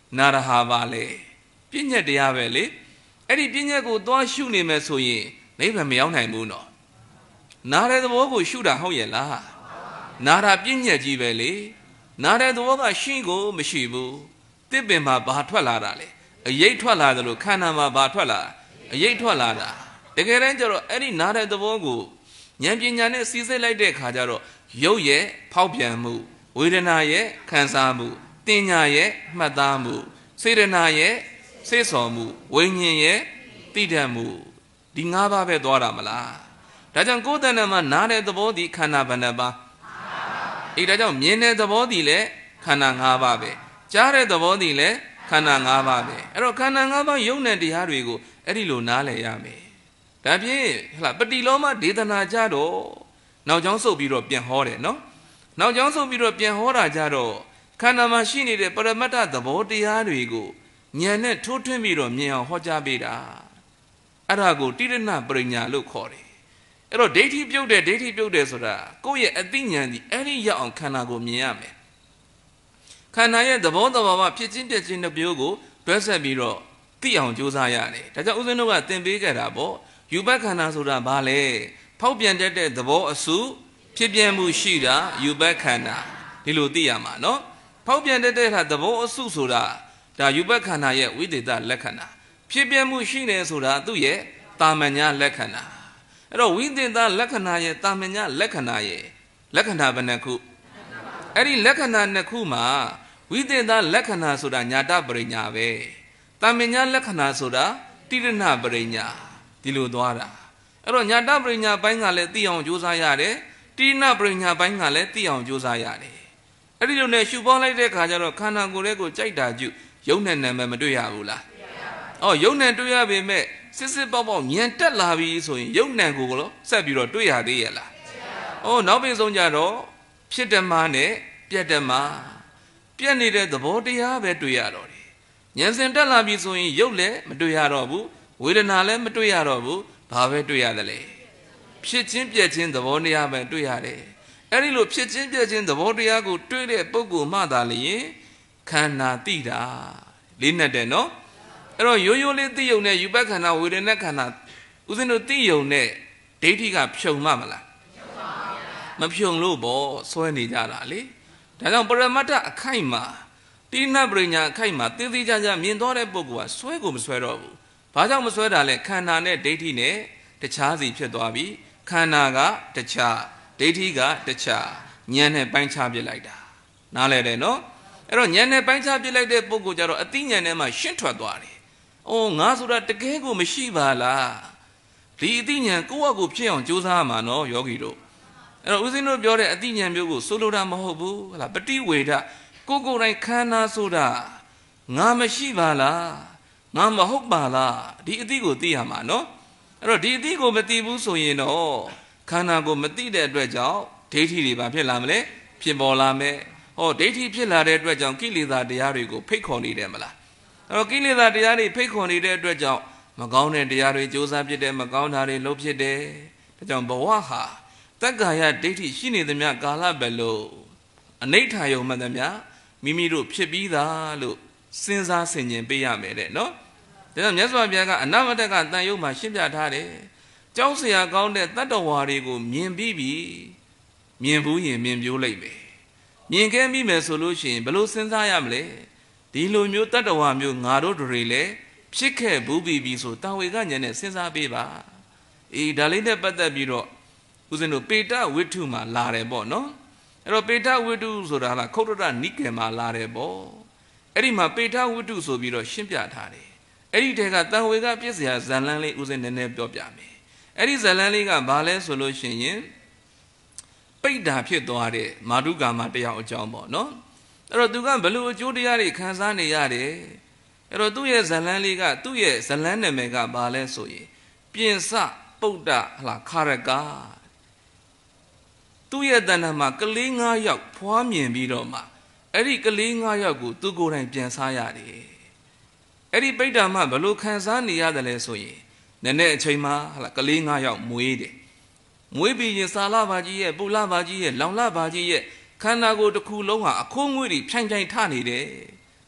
နာရဟာပါလေပြည့်ညက်တရားပဲလေအဲ့ဒီပြည့်ညက်ကိုသွားရှုနေမယ်ဆိုရင်နိဗ္ဗာန်မရောက်နိုင်ဘူးနော်နာတဲ့သဘောကိုရှုတာဟုတ်ရဲ့လားနာတာပြည့်ညက်ကြီးပဲလေနာတဲ့သဘောကရှိကိုမရှိဘူးတစ်ပင်မှာဘာထွက်လာတာလဲအရိပ်ထွက်လာတယ်လို့ခန္ဓာမှာဘာထွက်လာအရိပ်ထွက်လာတာတကယ်တမ်းကျတော့အဲ့ဒီနာတဲ့သဘောကိုဉာဏ်ပညာနဲ့စီစစ်လိုက်တဲ့ခါကျတော့ရုပ်ရဲ့ဖောက်ပြန်မှုဝေဒနာရဲ့ခံစားမှုတင်ညာရဲ့မှတ်သားမှုစေတနာရဲ့စေဆော်မှုဝိညာဉ်ရဲ့သိတတ်မှုဒီ၅ပါးပဲသွားတာမလားဒါကြောင့်ကိုယ်တဏ္ဍမှာနားတဲ့သဘောဒီခန္ဓာဘယ်နှပါးအေးဒါကြောင့်မြင်တဲ့သဘောဒီလည်းခန္ဓာ၅ပါးပဲကြားတဲ့သဘောဒီလည်းခန္ဓာ၅ပါးပဲအဲ့တော့ခန္ဓာ၅ပါးယုံတဲ့တရားတွေကိုအဲ့ဒီလိုနားလည်ရမယ်ဒါဖြင့်ဟလာပတိလောမဒေသနာကြတော့နောက်ကျောင်းဆုပ်ပြီးတော့ပြန်ဟောတယ်နော်နောက်ကျောင်းဆုပ်ပြီးတော့ပြန်ဟောတာကြတော့ခန္ဓာမှာရှိနေတဲ့ပရမတ္ထသဘောတရားတွေကိုဉာဏ်နဲ့ထိုးထွင်းပြီးတော့မြင်အောင်ဟောကြားပေးတာအဲ့ဒါကိုတိရဏပရိညာလို့ခေါ်တယ်အဲ့တော့ဒိဋ္ဌိပြုတ်တယ်ဒိဋ္ဌိပြုတ်တယ်ဆိုတာကိုယ့်ရဲ့အသိဉာဏ်ဒီအဲ့ဒီရောက်အောင်ခန္ဓာကိုမြင်ရမယ်ခန္ဓာရဲ့သဘောတဘာဝဖြစ်ချင်းပြည့်ချင်းတစ်မျိုးကိုတွဲဆက်ပြီးတော့သိအောင်ကြိုးစားရတယ်ဒါကြောင့်ဦးဇင်းတို့ကသင်ပေးကြတာပေါ့ယူဘခန္ဓာဆိုတာဘာလဲဖောက်ပြန်တတ်တဲ့သဘောအစုဖြစ်ပြမှုရှိတာယူဘခန္ဓာဒီလိုသိရမှာနော်ဖောက်ပြန်တတ်တဲ့သဘောအစုဆိုတာဒါယူဘခန္ဓာရဲ့ဝိသေသလက္ခဏာဖြစ်ပြမှုရှိနေဆိုတာသူ့ရဲ့တာမညာလက္ခဏာအဲ့တော့ဝိသေသလက္ခဏာရဲ့တာမညာလက္ခဏာရဲ့လက္ခဏာဘယ်နှခုအဲ့ဒီလက္ခဏာနှစ်ခုမှာဝိသေသလက္ခဏာဆိုတာညာတပရိညာပဲတာမညာလက္ခဏာဆိုတာတိရဏပရိညာဒီလိုသွားတာအဲ့တော့ညာတပရိညာဘိုင်းကလည်းသိအောင်ကြိုးစားရတယ်တိရဏပရိညာဘိုင်းကလည်းသိအောင်ကြိုးစားရတယ်အဲ့ဒီလိုနဲ့ရှုပေါင်းလိုက်တဲ့ခါကျတော့ခန္ဓာကိုယ်လေးကိုကြိုက်တာကျယုံနဲ့နာမည်မတွေ့ရဘူးလားအော်ယုံနဲ့တွေ့ရပေမဲ့စစ်စစ်ပေါက်ပေါက်ဉာဏ်တက်လာပြီဆိုရင်ယုံနဲ့ကိုလောဆက်ပြီးတော့တွေ့ရသေးရဲ့လားအော်နောက်ပြီးဆုံးကြတော့ဖြစ်ဓမ္မနဲ့ပြတ်ဓမ္မပြတ်နေတဲ့သဘောတရားပဲတွေ့ရတော့တယ်ဉာဏ်စဉ်တက်လာပြီဆိုရင်ယုတ်လည်းမတွေ့ရတော့ဘူးဝေဒနာလည်းမတွေ့ရတော့ဘူးဘာပဲတွေ့ရတယ်လဲဖြစ်ချင်းပြက်ချင်းသဘောတရားပဲတွေ့ရတယ်အဲ့ဒီလိုဖြစ်ချင်းပြက်ချင်းသဘောတရားကိုတွေ့တဲ့ပုဂ္ဂိုလ်မှသာလျှင်ခန္ဓာသိတာလေးနဲ့တယ်နော်အဲ့တော့ရိုးရိုးလေးသိယုံနဲ့ယူပခန္ဓာဝေဒနာခန္ဓာဦးဇင်းတို့သိယုံနဲ့ဒိဋ္ဌိကဖြုံမှမလားမဖြုံလို့ပေါ့ဆွဲနေကြတာလေဒါကြောင့်ပရမတ္ထအခိုက်မှာတိဏပရိညာအခိုက်မှာသိသိကြကြမြင်တော့တဲ့ပုဂ္ဂိုလ်ကဆွဲကိုမဆွဲတော့ဘူးဘာကြောင့်မဆွဲတာလဲခန္ဓာနဲ့ဒိဋ္ဌိနဲ့တခြားစီဖြစ်သွားပြီခန္ဓာကတခြားဒိဋ္ဌိကတခြားဉာဏ်နဲ့ပိုင်းခြားပြလိုက်တာနားလဲတယ်နော်အဲ့တော့ဉာဏ်နဲ့ပိုင်းခြားပြလိုက်တဲ့ပုဂ္ဂိုလ်ကြတော့အသိဉာဏ်နဲ့မှရှင်းထွက်သွားတယ်။အော်ငါဆိုတာတကယ်ကိုမရှိပါလား။ဒီအသိဉာဏ်ကိုယ့်အကိုဖြစ်အောင်ကြိုးစားရမှာနော်ယောဂီတို့။အဲ့တော့ဦးဇင်းတို့ပြောတဲ့အသိဉာဏ်မျိုးကိုဆိုလိုတာမဟုတ်ဘူး။ဟလားပฏิဝေဒကိုကိုယ်တိုင်ခန္ဓာဆိုတာငါမရှိပါလား။ငါမဟုတ်ပါလား။ဒီအသိကိုသိရမှာနော်။အဲ့တော့ဒီအသိကိုမသိဘူးဆိုရင်တော့ခန္ဓာကိုမသိတဲ့အတွက်ကြောင့်ဒိဋ္ဌိတွေဘာဖြစ်လာမလဲဖြစ်ပေါ်လာမယ်။ဟောဒိဋ္ဌိဖြစ်လာတဲ့အတွက်ကြောင့်ကိလေသာတရားတွေကိုဖိတ်ခေါ်နေတယ်မလားအဲ့တော့ကိလေသာတရားတွေဖိတ်ခေါ်နေတဲ့အတွက်ကြောင့်မကောင်းတဲ့တရားတွေကြိုးစားဖြစ်တယ်မကောင်းတာတွေလုပ်ဖြစ်တယ်ဒါကြောင့်ဘဝဟာတက္ကာယဒိဋ္ဌိရှိနေသမျှကာလပဲလို့အနိဋ္ဌာယုံမှန်သမျှမိမိတို့ဖြစ်ပြီးသားလို့စဉ်းစားဆင်ခြင်ပေးရမယ်တဲ့နော်ဒါကြောင့်မြတ်စွာဘုရားကအနမတကတန်ယုံမှာရှင်းပြထားတယ်ကြောက်စရာကောင်းတဲ့တတ္တဝါတွေကိုမြင်ပြီးပြီမြင်ဘူးရင်မြင်ပြိုးလိုက်မယ်မြင်ခဲ့မိမယ်ဆိုလို့ရှိရင်ဘယ်လိုစဉ်းစားရမလဲဒီလိုမျိုးတတ္တဝါမျိုးငါတို့တွေလည်းဖြစ်ခဲ့ဘူးပြီပြီဆိုတာဝေကဉာဏ်နဲ့စဉ်းစားပေးပါအေးဒါလေးနဲ့ပတ်သက်ပြီးတော့ဦးဇင်းတို့ပေတဝိတ္ထုမှာလာတယ်ပေါ့နော်အဲ့တော့ပေတဝိတ္ထုဆိုတာဟာခုတ်တရနိကေမှာလာတယ်ပေါ့အဲ့ဒီမှာပေတဝိတ္ထုဆိုပြီးတော့ရှင်းပြထားတယ်အဲ့ဒီတဲကတန်ဝေကပြည့်စရာဇာလန်းလေးဦးဇင်းနည်းနည်းပြောပြမယ်အဲ့ဒီဇာလန်းလေးကဘာလဲဆိုလို့ရှိရင်ပိဋ္ဌာဖြစ်သွားတဲ့မာဓုကာမတယောက်အကြောင်းပေါ့နော်အဲ့တော့သူကဘလို့အကျိုးတရားတွေခံစားနေရတယ်အဲ့တော့သူ့ရဲ့ဇလန်းလေးကသူ့ရဲ့ဇလန်းနာမည်ကဘာလဲဆိုရင်ပြင်စပုဒ္ဒဟလာခရကသူ့ရဲ့တဏ္ဍာမှာကလေး၅ယောက်ဖွားမြင်ပြီးတော့မှအဲ့ဒီကလေး၅ယောက်ကိုသူကိုယ်တိုင်ပြန်စားရတယ်အဲ့ဒီပိဋ္ဌာမှာဘလို့ခံစားနေရတယ်လဲဆိုရင်နည်းနည်းအချိန်မှာဟလာကလေး၅ယောက်မွေးတယ်မွေးပြီးရင်စာလဘာကြီးရဲ့ပူလဘာကြီးရဲ့လောင်လဘာကြီးရဲ့ခန္ဓာကိုယ်တစ်ခုလုံးဟာအခိုးငွေ့တွေဖြိုင်ဖြိုင်ထနေတယ်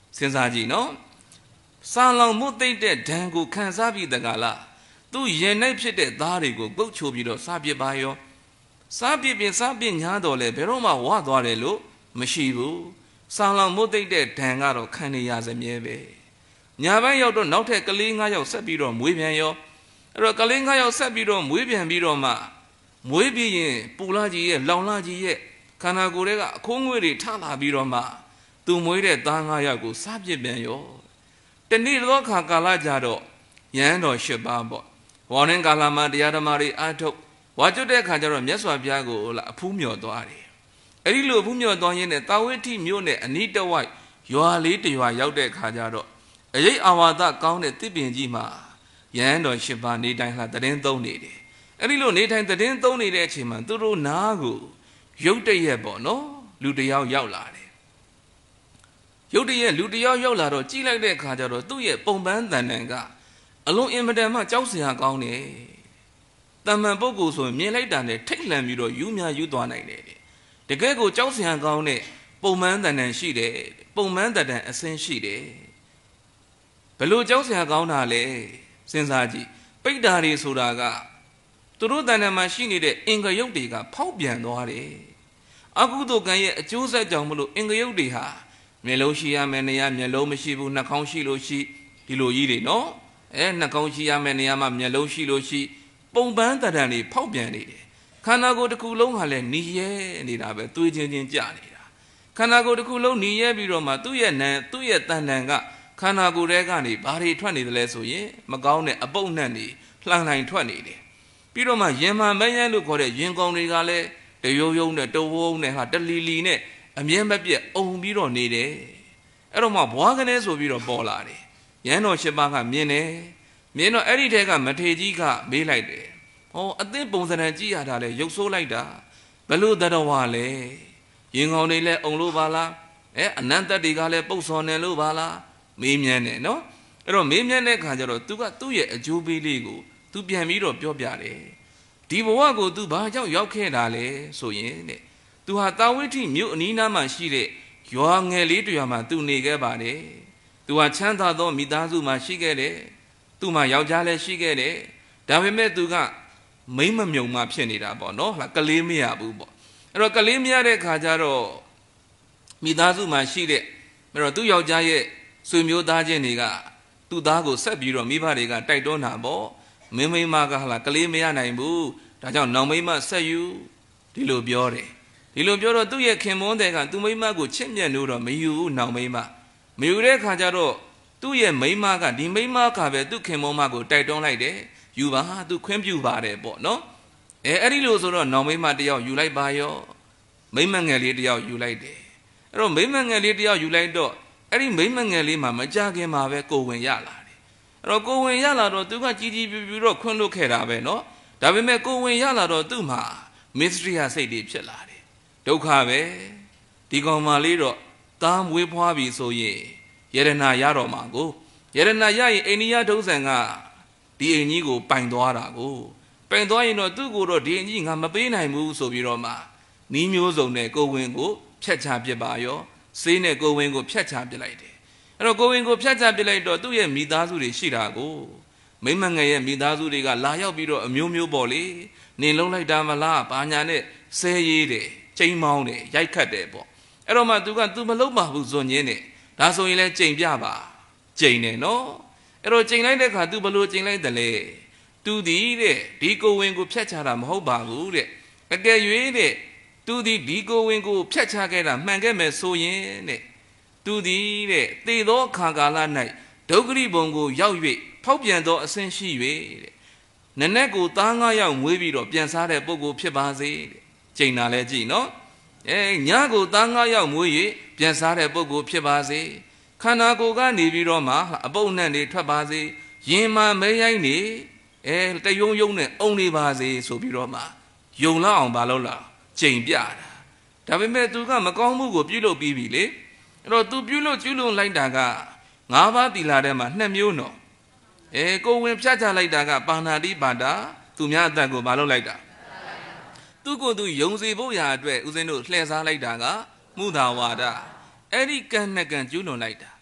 စဉ်းစားကြည့်နော်ဆာလောင်မှုသိမ့်တဲ့ဒဏ်ကိုခံစားပြီးတကလားသူရင်၌ဖြစ်တဲ့သားတွေကိုကုတ်ချိုပြီးတော့စားပစ်ပါရောစားပစ်ပြင်စားပစ်ညားတော်လဲဘယ်တော့မှဝသွားတယ်လို့မရှိဘူးဆာလောင်မှုသိမ့်တဲ့ဒဏ်ကတော့ခံနေရစမြဲပဲညာဘက်ရောက်တော့နောက်ထပ်ကလေး၅ယောက်ဆက်ပြီးတော့မွေးပြန်ရောအဲ့တော့ကလေး၅ယောက်ဆက်ပြီးတော့မွေးပြန်ပြီးတော့မှမွေးပြီးရင်ပူလာကြီးရဲ့လောင်လာကြီးရဲ့ခန္ဓာကိုယ်တွေကအခိုးငွေတွေထလာပြီးတော့မှသူမွေးတဲ့သား၅ယောက်ကိုစားပစ်ပြန်ရောတနေ့တော့ခါကာလကြတော့ရဟန်းတော်၈ပါးပေါ့ဝေါင်းကာလမှာတရားဓမ္မတွေအားထုတ်ဝါကျွတ်တဲ့ခါကျတော့မြတ်စွာဘုရားကိုလာအဖူးမြော်သွားတယ်အဲ့ဒီလိုအဖူးမြော်သွားရင်းနဲ့တာဝိဋ္ဌိမြို့နဲ့အနီးတစ်ဝိုက်ရွာလေးတစ်ရွာရောက်တဲ့ခါကျတော့အရေးအာဝါဒကောင်းတဲ့တစ်ပင်ကြီးမှာရဟန်းတော်၈ပါးနေတိုင်းလှတည်င်းသုံးနေတယ်အဲ့ဒီလိုနေတိုင်းတည်င်းသုံးနေတဲ့အချိန်မှာသူတို့နားကိုရုတ်တရက်ပေါ့နော်လူတစ်ယောက်ရောက်လာတယ်ရုတ်တရက်လူတစ်ယောက်ရောက်လာတော့ကြည့်လိုက်တဲ့အခါကျတော့သူ့ရဲ့ပုံပန်းတန်တန်ကအလုံးအင်မတန်မှကြောက်စရာကောင်းတယ်တမန်ပုဂ္ဂိုလ်ဆိုရင်မြင်လိုက်တာနဲ့ထိတ်လန့်ပြီးတော့ယူမြယူသွားနိုင်တယ်တကယ်ကိုကြောက်စရာကောင်းတဲ့ပုံပန်းတန်တန်ရှိတယ်ပုံပန်းတန်တန်အစင်းရှိတယ်ဘလို့ကြောက်စရာကောင်းတာလဲစဉ်းစားကြည့်ပိဋ္ဌာတွေဆိုတာကသူတို့တန်တန်မှာရှိနေတဲ့အင်္ဂယုတ်တွေကဖောက်ပြန်သွားတယ်အကုသိုလ်ကံရဲ့အကျိုးဆက်ကြောင့်မလို့အင်္ဂယုတ်တွေဟာမျက်လုံးရှိရမယ်နေရာမျက်လုံးမရှိဘူးနှာခေါင်းရှိလို့ရှိဒီလိုကြီးတွေနော်အဲနှာခေါင်းရှိရမယ်နေရာမှာမျက်လုံးရှိလို့ရှိပုံပန်းတန်တန်တွေဖောက်ပြန်နေတယ်ခန္ဓာကိုယ်တစ်ခုလုံးဟာလည်းหนีရဲနေတာပဲသွေးချင်းချင်းကြနေတာခန္ဓာကိုယ်တစ်ခုလုံးหนีရဲပြီးတော့မှသူ့ရဲ့နံသူ့ရဲ့တန်တန်ကခန္ဓာကိုယ်ထဲကနေဘာတွေထွက်နေတယ်လဲဆိုရင်မကောင်းတဲ့အပုပ်နှံ့တွေလှန်လှန်ထွက်နေတယ်ပြီးတော့မှရင်မှန်မယန်းလို့ခေါ်တဲ့ရင်ကောင်တွေကလည်းတရိုးယုံနဲ့တဝုံနဲ့ဟာတလီလီနဲ့အမြဲမပြတ်အုံပြီးတော့နေတယ်အဲ့တော့မှဘွားကနေဆိုပြီးတော့ပေါ်လာတယ်ရဟန်းတော်၈ပါးကမြင်တယ်မြင်တော့အဲ့ဒီထဲကမထေကြီးကမေးလိုက်တယ်ဟောအသင်းပုံစံကြည့်ရတာလဲရုပ်ဆိုးလိုက်တာဘလို့တတော်ဝါလဲရင်ကောင်တွေလဲအုံလို့ပါလားအဲအနန္တတွေကလည်းပုတ်စော်နေလို့ပါလားမေးမြန်းတယ်နော်အဲ့တော့မေးမြန်းတဲ့ခါကျတော့ तू ကသူ့ရဲ့အကျိုးပေးလေးကို तू ပြန်ပြီးတော့ပြောပြတယ်ဒီဘဝကို तू ဘာကြောင့်ရောက်ခဲ့တာလဲဆိုရင်တဲ့ तू ဟာတာဝိဋ္ဌိမြို့အနီးနားမှာရှိတဲ့ရွာငယ်လေးတစ်ရွာမှာ तू နေခဲ့ပါတယ် तू ဟာချမ်းသာသောမိသားစုမှာရှိခဲ့တယ်သူ့မှာယောက်ျားလည်းရှိခဲ့တယ်ဒါပေမဲ့ तू ကမိမ့်မမြုံမှဖြစ်နေတာပေါ့နော်ဟာကလေးမရဘူးပေါ့အဲ့တော့ကလေးမရတဲ့ခါကျတော့မိသားစုမှာရှိတဲ့အဲ့တော့သူ့ယောက်ျားရဲ့ဆွေမျိုးသားချင်းတွေကသူ့သားကိုဆက်ပြီးတော့မိဘတွေကတိုက်တွန်းတာပေါ့မင်းမိမကဟာလားကလေးမရနိုင်ဘူးဒါကြောင့်နောင်မိမဆက်ယူဒီလိုပြောတယ်ဒီလိုပြောတော့သူ့ရဲ့ခင်မွန်းတဲ့ကသူ့မိမကိုချစ်မြတ်လို့တော့မယူဘူးနောင်မိမမယူတဲ့ခါကျတော့သူ့ရဲ့မိမကဒီမိမကပဲသူ့ခင်မွန်းမကိုတိုက်တွန်းလိုက်တယ်ယူပါသူခွင့်ပြုပါတယ်ပေါ့နော်အဲအဲ့ဒီလိုဆိုတော့နောင်မိမတယောက်ယူလိုက်ပါရောမိမငယ်လေးတယောက်ယူလိုက်တယ်အဲ့တော့မိမငယ်လေးတယောက်ယူလိုက်တော့အဲ့ဒီမိမငယ်လေးမှာမကြခင်မှာပဲကိုဝင်ရလာတယ်အဲ့တော့ကိုဝင်ရလာတော့သူကကြီးကြီးပြူပြူတော့ခွင့်လွတ်ခဲ့တာပဲနော်ဒါပေမဲ့ကိုဝင်ရလာတော့သူ့မှာမစ္စရိယစိတ်တွေဖြစ်လာတယ်ဒုက္ခပဲဒီကောင်မလေးတော့သားမွေးဖွားပြီဆိုရင်ယရနာရတော့မှာကိုယရနာရရင်အိန္ဒိယဒုစံကဒီအိမ်ကြီးကိုပိုင်သွားတာကိုပိုင်သွားရင်တော့သူ့ကိုတော့ဒီအိမ်ကြီးငါမပေးနိုင်ဘူးဆိုပြီးတော့မှနီးမျိုးစုံနဲ့ကိုဝင်ကိုဖြတ်ချပစ်ပါရောဆေးနဲ့ကိုဝင်ကိုဖြတ်ချပစ်လိုက်တယ်အဲ့တော့ကိုဝင်ကိုဖြတ်ချပစ်လိုက်တော့သူ့ရဲ့မိသားစုတွေရှိတာကိုမိမငယ်ရဲ့မိသားစုတွေကလာရောက်ပြီးတော့အမျိုးမျိုးပေါ့လေနေလုံးလိုက်တာမလားဘာညာနဲ့ဆဲရေးတယ်ချိန်မောင်းတယ်ရိုက်ခတ်တယ်ပေါ့အဲ့တော့မှသူက तू မလုံးပါဘူးဇွန်ညင်းတယ်ဒါဆိုရင်လဲချိန်ပြပါချိန်တယ်နော်အဲ့တော့ချိန်လိုက်တဲ့ခါ तू ဘလို့ချိန်လိုက်တယ်လေ तू ဒီတဲ့ဒီကိုဝင်ကိုဖြတ်ချတာမဟုတ်ပါဘူးတဲ့အကယ်၍တဲ့ तू ဒီဒီကိုဝင်ကိုဖြတ်ချခဲ့တာမှန်ခဲ့မယ်ဆိုရင်တဲ့ तू ဒီတဲ့သေသောခါကာလ၌ဒုက္ခရိဘုံကိုရောက်၍ဖောက်ပြန်သောအဆင့်ရှိ၍တဲ့နနက်ကိုသားငါးယောက်မွေးပြီးတော့ပြန်စားတဲ့ပုဂ္ဂိုလ်ဖြစ်ပါစေတဲ့ချိန်တာလဲကြည့်နော်အဲညကိုသားငါးယောက်မွေး၍ပြန်စားတဲ့ပုဂ္ဂိုလ်ဖြစ်ပါစေခန္ဓာကိုယ်ကနေပြီးတော့မှအပုပ်နှံ့တွေထွက်ပါစေရင်မှမဲရိုင်းနေအဲတယုံယုံနဲ့အုံနေပါစေဆိုပြီးတော့မှယုံလောက်အောင်မလုပ်လားချိန်ပြတာဒါပေမဲ့သူကမကောင်းမှုကိုပြုလုပ်ပြီးပြီလေအဲ့တော့သူပြုလုပ်ကျူးလွန်လိုက်တာကငါးပါးသီလထဲမှာနှစ်မျိုးနော်အဲကိုဝင်ဖြတ်ချလိုက်တာကပါဏာတိပါဒသူများအသက်ကိုမလုပ်လိုက်တာသူကိုယ်သူယုံစီဖို့ရာအတွက်ဦးဇင်းတို့လှည့်စားလိုက်တာကမုသာဝါဒအဲ့ဒီကံနဲ့ကံကျူးလွန်လိုက်တာ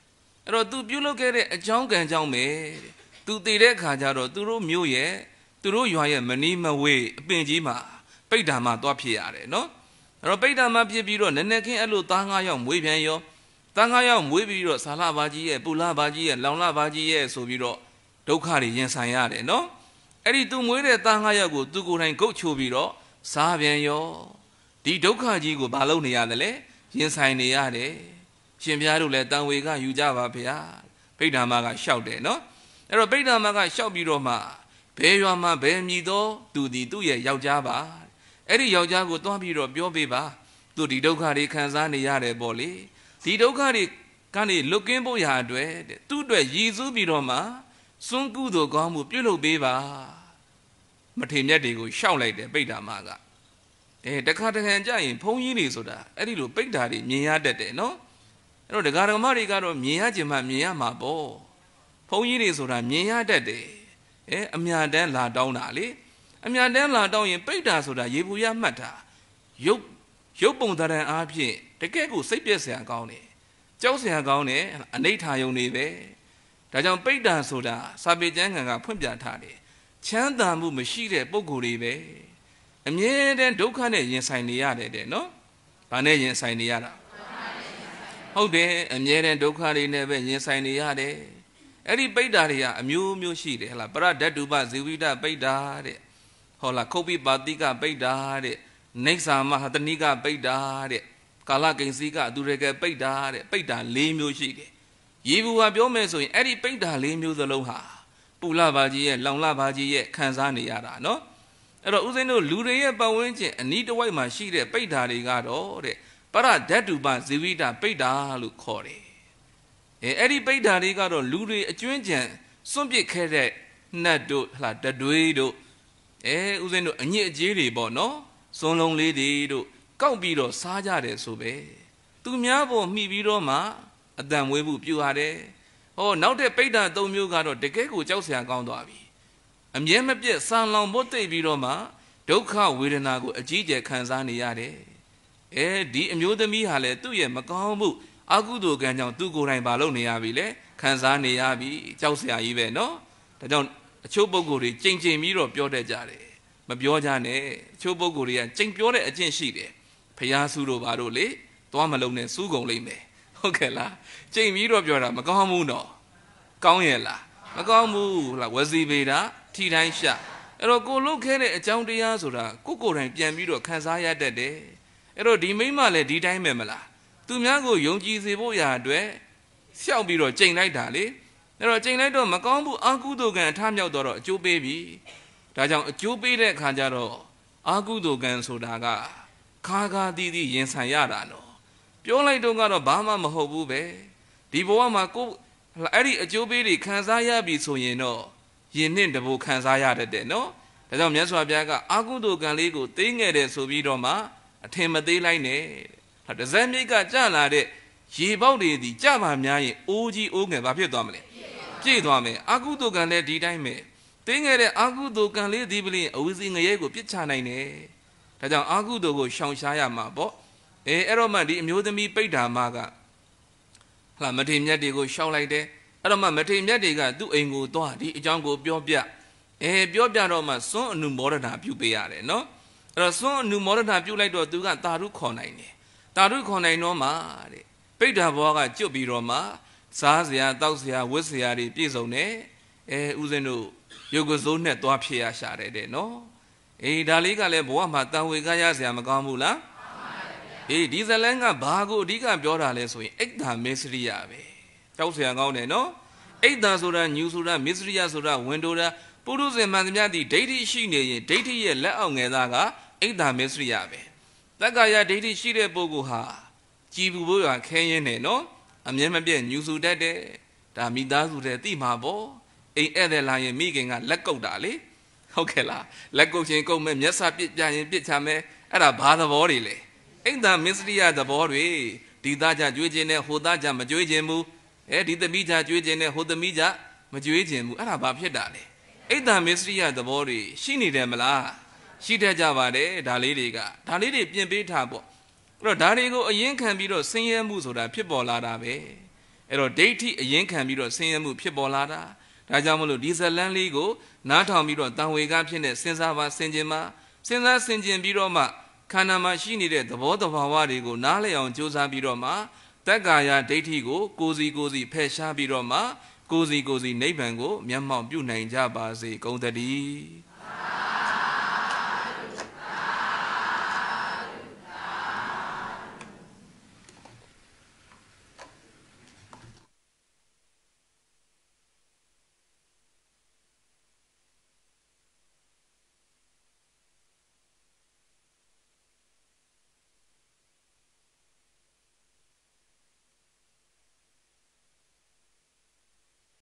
အဲ့တော့သူပြုလုပ်ခဲ့တဲ့အကြောင်းကံကြောင့်ပဲသူတည်တဲ့အခါကျတော့သူတို့မျိုးရဲ့သူတို့ရွာရဲ့မနီးမဝေးအပင်ကြီးမှာပိဋ္ဌာမသွားဖြစ်ရတယ်နော်အဲ့တော့ပိဋ္ဌာမဖြစ်ပြီးတော့နည်းနည်းခင်းအဲ့လိုသားငါးယောက်မွေးပြန်ရောသားငါးယောက်မွေးပြီးတော့ဆာလဘာကြီးရဲ့ပူလဘာကြီးရဲ့လောင်လဘာကြီးရဲ့ဆိုပြီးတော့ဒုက္ခတွေရင်ဆိုင်ရတယ်နော်အဲ့ဒီသူမွေးတဲ့သားငါးယောက်ကိုသူကိုယ်တိုင်ဂုတ်ချိုးပြီးတော့စားပြန်ရောဒီဒုက္ခကြီးကိုဘာလုပ်နေရတယ်လဲရင်ဆိုင်နေရတယ်ရှင်ဘုရားတို့လည်းတန်ဝေကယူကြပါဗျာပိဋ္ဌာမကလျှောက်တယ်နော်အဲ့တော့ပိဋ္ဌာမကလျှောက်ပြီးတော့မှဘယ်ရွာမှာဘယ်မြည်တော့သူဒီသူ့ရဲ့ယောက်ျားပါအဲ့ဒီယောက်ျားကိုတွားပြီးတော့ပြောပေးပါသူဒီဒုက္ခတွေခံစားနေရတယ်ပေါ့လေဒီဒုက္ခတွေကနေလွတ်ကင်းဖို့ရာအတွက်သူ့အတွက်ရည်စူးပြီးတော့မှစွန့်ကုသိုလ်ကောင်းမှုပြုလုပ်ပေးပါမထေမြတ်တွေကိုရှောက်လိုက်တယ်ပိဋ္ဌာမကအဲတခါတခါကြရင်ဘုန်းကြီးတွေဆိုတာအဲ့ဒီလိုပိဋ္ဌာတွေမြင်ရတတ်တယ်နော်အဲ့တော့ဒကာဒကမတွေကတော့မြင်ရခြင်းမှမြင်ရမှာပေါ့ဘုန်းကြီးတွေဆိုတာမြင်ရတတ်တယ်အဲအမြတ်တမ်းလာတောင်းတာလေအမြတ်တမ်းလာတောင်းရင်ပိဋ္ဌာဆိုတာရေပူရမှတ်တာရုပ်ရုပ်ပုံသဏ္ဍာန်အားဖြင့်တကယ့်ကိုစိတ်ပြည့်စရာကောင်းတယ်ကြောက်စရာကောင်းတယ်အနိဋ္ဌာယုံနေပဲဒါကြောင့်ပိဋ္ဌာဆိုတာစာပေကျမ်းဂန်ကဖွင့်ပြထားတယ်ချမ်းသာမှုမရှိတဲ့ပုဂ္ဂိုလ်တွေပဲအမြဲတမ်းဒုက္ခနဲ့ရင်ဆိုင်နေရတယ်တဲ့နော်ဘာနဲ့ရင်ဆိုင်နေရတာဟုတ်တယ်အမြဲတမ်းဒုက္ခတွေနဲ့ပဲရင်ဆိုင်နေရတယ်အဲ့ဒီပိဋ္ဌာတွေကအမျိုးမျိုးရှိတယ်ဟလားပရဒတ္တုပဇီဝိတပိဋ္ဌာတဲ့ဟောလားခုတ်ပိပါတိကပိဋ္ဌာတဲ့နိစ္ဆာမဟတနိကပိဋ္ဌာတဲ့ကာလကိဉ္စီကအသူရေကပိဋ္ဌာတဲ့ပိဋ္ဌာ၄မျိုးရှိတယ်ရေဘူးဟာပြောမယ်ဆိုရင်အဲ့ဒီပိဋ္ဌာ၄မျိုးစလုံးဟာပူလဘာကြီးရဲ့လောင်လဘာကြီးရဲ့ခံစားနေရတာနော်အဲ့တော့ဦးဇင်းတို့လူတွေရဲ့ပတ်ဝန်းကျင်အနီးတစ်ဝိုက်မှာရှိတဲ့ပိဋ္ဌာတွေကတော့တဲ့ပရဒတ္တုပဇီဝိတပိဋ္ဌာလို့ခေါ်တယ်အဲအဲ့ဒီပိဋ္ဌာတွေကတော့လူတွေအကျွင်းကြံစွန့်ပစ်ခဲ့တဲ့နှက်တို့ဟလာတတွေးတို့အဲဦးဇင်းတို့အညစ်အကြေးတွေပေါ့နော်စွန်းလုံးလေးတွေတို့ကောက်ပြီးတော့စားကြတယ်ဆိုပဲသူများပေါ်မှီပြီးတော့မှအတန်မွေးမှုပြုရတယ်ဟောနောက်တဲ့ပိဋ္ဌာသုံးမျိုးကတော့တကယ်ကိုကြောက်စရာကောင်းသွားပြီအမြဲမပြတ်ဆံလောင်ဖို့တိတ်ပြီးတော့မှဒုက္ခဝေဒနာကိုအကြီးအကျယ်ခံစားနေရတယ်အဲဒီအမျိုးသမီးဟာလည်းသူ့ရဲ့မကောင်းမှုအကုသိုလ်ကံကြောင့်သူ့ကိုယ်တိုင်ဘာလုပ်နေရပြီလဲခံစားနေရပြီကြောက်စရာကြီးပဲနော်ဒါကြောင့်အချို့ပုဂ္ဂိုလ်တွေကြိမ်ကြိမ်ပြီးတော့ပြောတတ်ကြတယ်မပြောကြနဲ့အချို့ပုဂ္ဂိုလ်တွေကကြိမ်ပြောတဲ့အကျင့်ရှိတယ်ဖျားဆူတို့ဘာတို့လေသွားမလုံးနဲ့စူးကုန်လိမ့်မယ်ဟုတ်ကဲ့လားကြိမ်ပြီးတော့ပြောတာမကောင်းဘူးနော်ကောင်းရဲ့လားမကောင်းဘူးလားဝစီပေတာထီတိုင်းရှာအဲ့တော့ကိုလုတ်ခဲတဲ့အကြောင်းတရားဆိုတာကိုကိုယ်တိုင်ပြန်ပြီးတော့ခံစားရတတ်တယ်အဲ့တော့ဒီမိမလည်းဒီတိုင်းပဲမလားသူများကိုယုံကြည်စေဖို့ရာအတွက်ရှောက်ပြီးတော့ကြိမ်လိုက်တာလေအဲ့တော့ကြိမ်လိုက်တော့မကောင်းဘူးအာကုသိုလ်ကံအထမြောက်တော့အကျိုးပေးပြီဒါကြောင့်အကျိုးပေးတဲ့အခါကျတော့အာကုသိုလ်ကံဆိုတာကခါခါတီးတီးရင်ဆိုင်ရတာနော်ပြောလိုက်တော့ကတော့ဘာမှမဟုတ်ဘူးပဲဒီဘဝမှာကိုအဲ့ဒီအကျိုးပေးတွေခံစားရပြီဆိုရင်တော့ယင်နှင့်တဘူခံစားရတတ်တယ်နော်ဒါကြောင့်မြတ်စွာဘုရားကအာကုသိုလ်ကံလေးကိုသိငယ်တယ်ဆိုပြီးတော့မှအထင်မသေးလိုက်နဲ့တဇက်မြိတ်ကကြလာတဲ့ရေပေါက်တွေဒီကြပါများရင်အိုးကြီးအိုးငယ်ဘာဖြစ်သွားမလဲပြည့်သွားမယ်အာကုသိုလ်ကံလည်းဒီတိုင်းပဲသိငယ်တဲ့အာကုသိုလ်ကံလေးဒီပလင်အဝိဇ္ဇငရဲကိုပြစ်ချနိုင်တယ်ဒါကြောင့်အာကုသိုလ်ကိုရှောင်ရှားရမှာပေါ့အဲအဲ့တော့မှဒီအမျိုးသမီးပိဋ္ဌာမကဟလာမထေမြတ်တွေကိုရှောက်လိုက်တယ်အဲ့တော့မှမထေမြတ်တွေကသူ့အိမ်ကိုသွားဒီအကြောင်းကိုပြောပြအဲပြောပြတော့မှစွန့်အနုမောဒနာပြုပေးရတယ်နော်အဲ့တော့စွန့်အနုမောဒနာပြုလိုက်တော့သူကတာရုခေါ်နိုင်တယ်တာရုခေါ်နိုင်တော့မှတဲ့ပိဋ္ဌာဘောကကျွတ်ပြီးတော့မှစားစရာတောက်စရာဝတ်စရာတွေပြည့်စုံတယ်အဲဦးဇင်းတို့ရုပ်ကစိုးနဲ့သွားဖြစ်ရရှာတယ်တဲ့နော်အေးဒါလေးကလည်းဘဝမှာတန်ဝေကရစရာမကောင်းဘူးလားအေးဒီဇလန်းကဘာကိုအဓိကပြောတာလဲဆိုရင်အိတ်တာမေစရိယပဲကြောက်စရာကောင်းတယ်နော်အိတ်တာဆိုတာညူဆိုတာမေစရိယဆိုတာဝင်တိုတာပုရုဇဉ်မှန်သမျှဒီဒိဋ္ဌိရှိနေရင်ဒိဋ္ဌိရဲ့လက်အောက်ငယ်သားကအိတ်တာမေစရိယပဲတက္ကရာဒိဋ္ဌိရှိတဲ့ပုဂ္ဂိုလ်ဟာကြည်ပူဖို့ရခဲရင်းနေနော်အမြဲမပြည့်ညူဆူတတ်တယ်ဒါမိသားစုတဲ့တိမှာပေါ့အိမ်ဧည့်သည်လာရင်မိခင်ကလက်ကုပ်တာလေဟုတ်ကဲ့လားလက်ကုပ်ချင်းကုပ်မဲ့မျက်စာပစ်ပြရင်ပစ်ချမယ်အဲ့ဒါဘာသဘောတွေလဲအိမ်သာမစ္စရိယသဘောတွေဒီသားကြကြွေးခြင်းနဲ့ဟိုသားကြမကြွေးခြင်းဘူးအဲဒီသမီးကြကြွေးခြင်းနဲ့ဟိုသမီးကြမကြွေးခြင်းဘူးအဲ့ဒါဘာဖြစ်တာလဲအိမ်သာမစ္စရိယသဘောတွေရှိနေတယ်မလားရှိတတ်ကြပါတယ်ဒါလေးတွေကဒါလေးတွေပြင်ပေးထားပေါ့အဲ့တော့ဒါတွေကိုအရင်ခံပြီးတော့ဆင်းရဲမှုဆိုတာဖြစ်ပေါ်လာတာပဲအဲ့တော့ဒိဋ္ဌိအရင်ခံပြီးတော့ဆင်းရဲမှုဖြစ်ပေါ်လာတာဒါကြောင့်မလို့ဒီဇလန်းလေးကိုနားထောင်ပြီးတော့တန်ဝေကဖြစ်တဲ့စဉ်းစားပါဆင်ခြင်ပါစဉ်းစားဆင်ခြင်ပြီးတော့မှခန္ဓာမှာရှိနေတဲ့သဘောတဘာဝတွေကိုနားလည်အောင်ကြိုးစားပြီးတော့မှတက္ကာယဒိဋ္ဌိကိုကိုယ်စီကိုယ်စီဖယ်ရှားပြီးတော့မှကိုယ်စီကိုယ်စီနိဗ္ဗာန်ကိုမျက်မှောက်ပြုနိုင်ကြပါစေကုန်သတည်း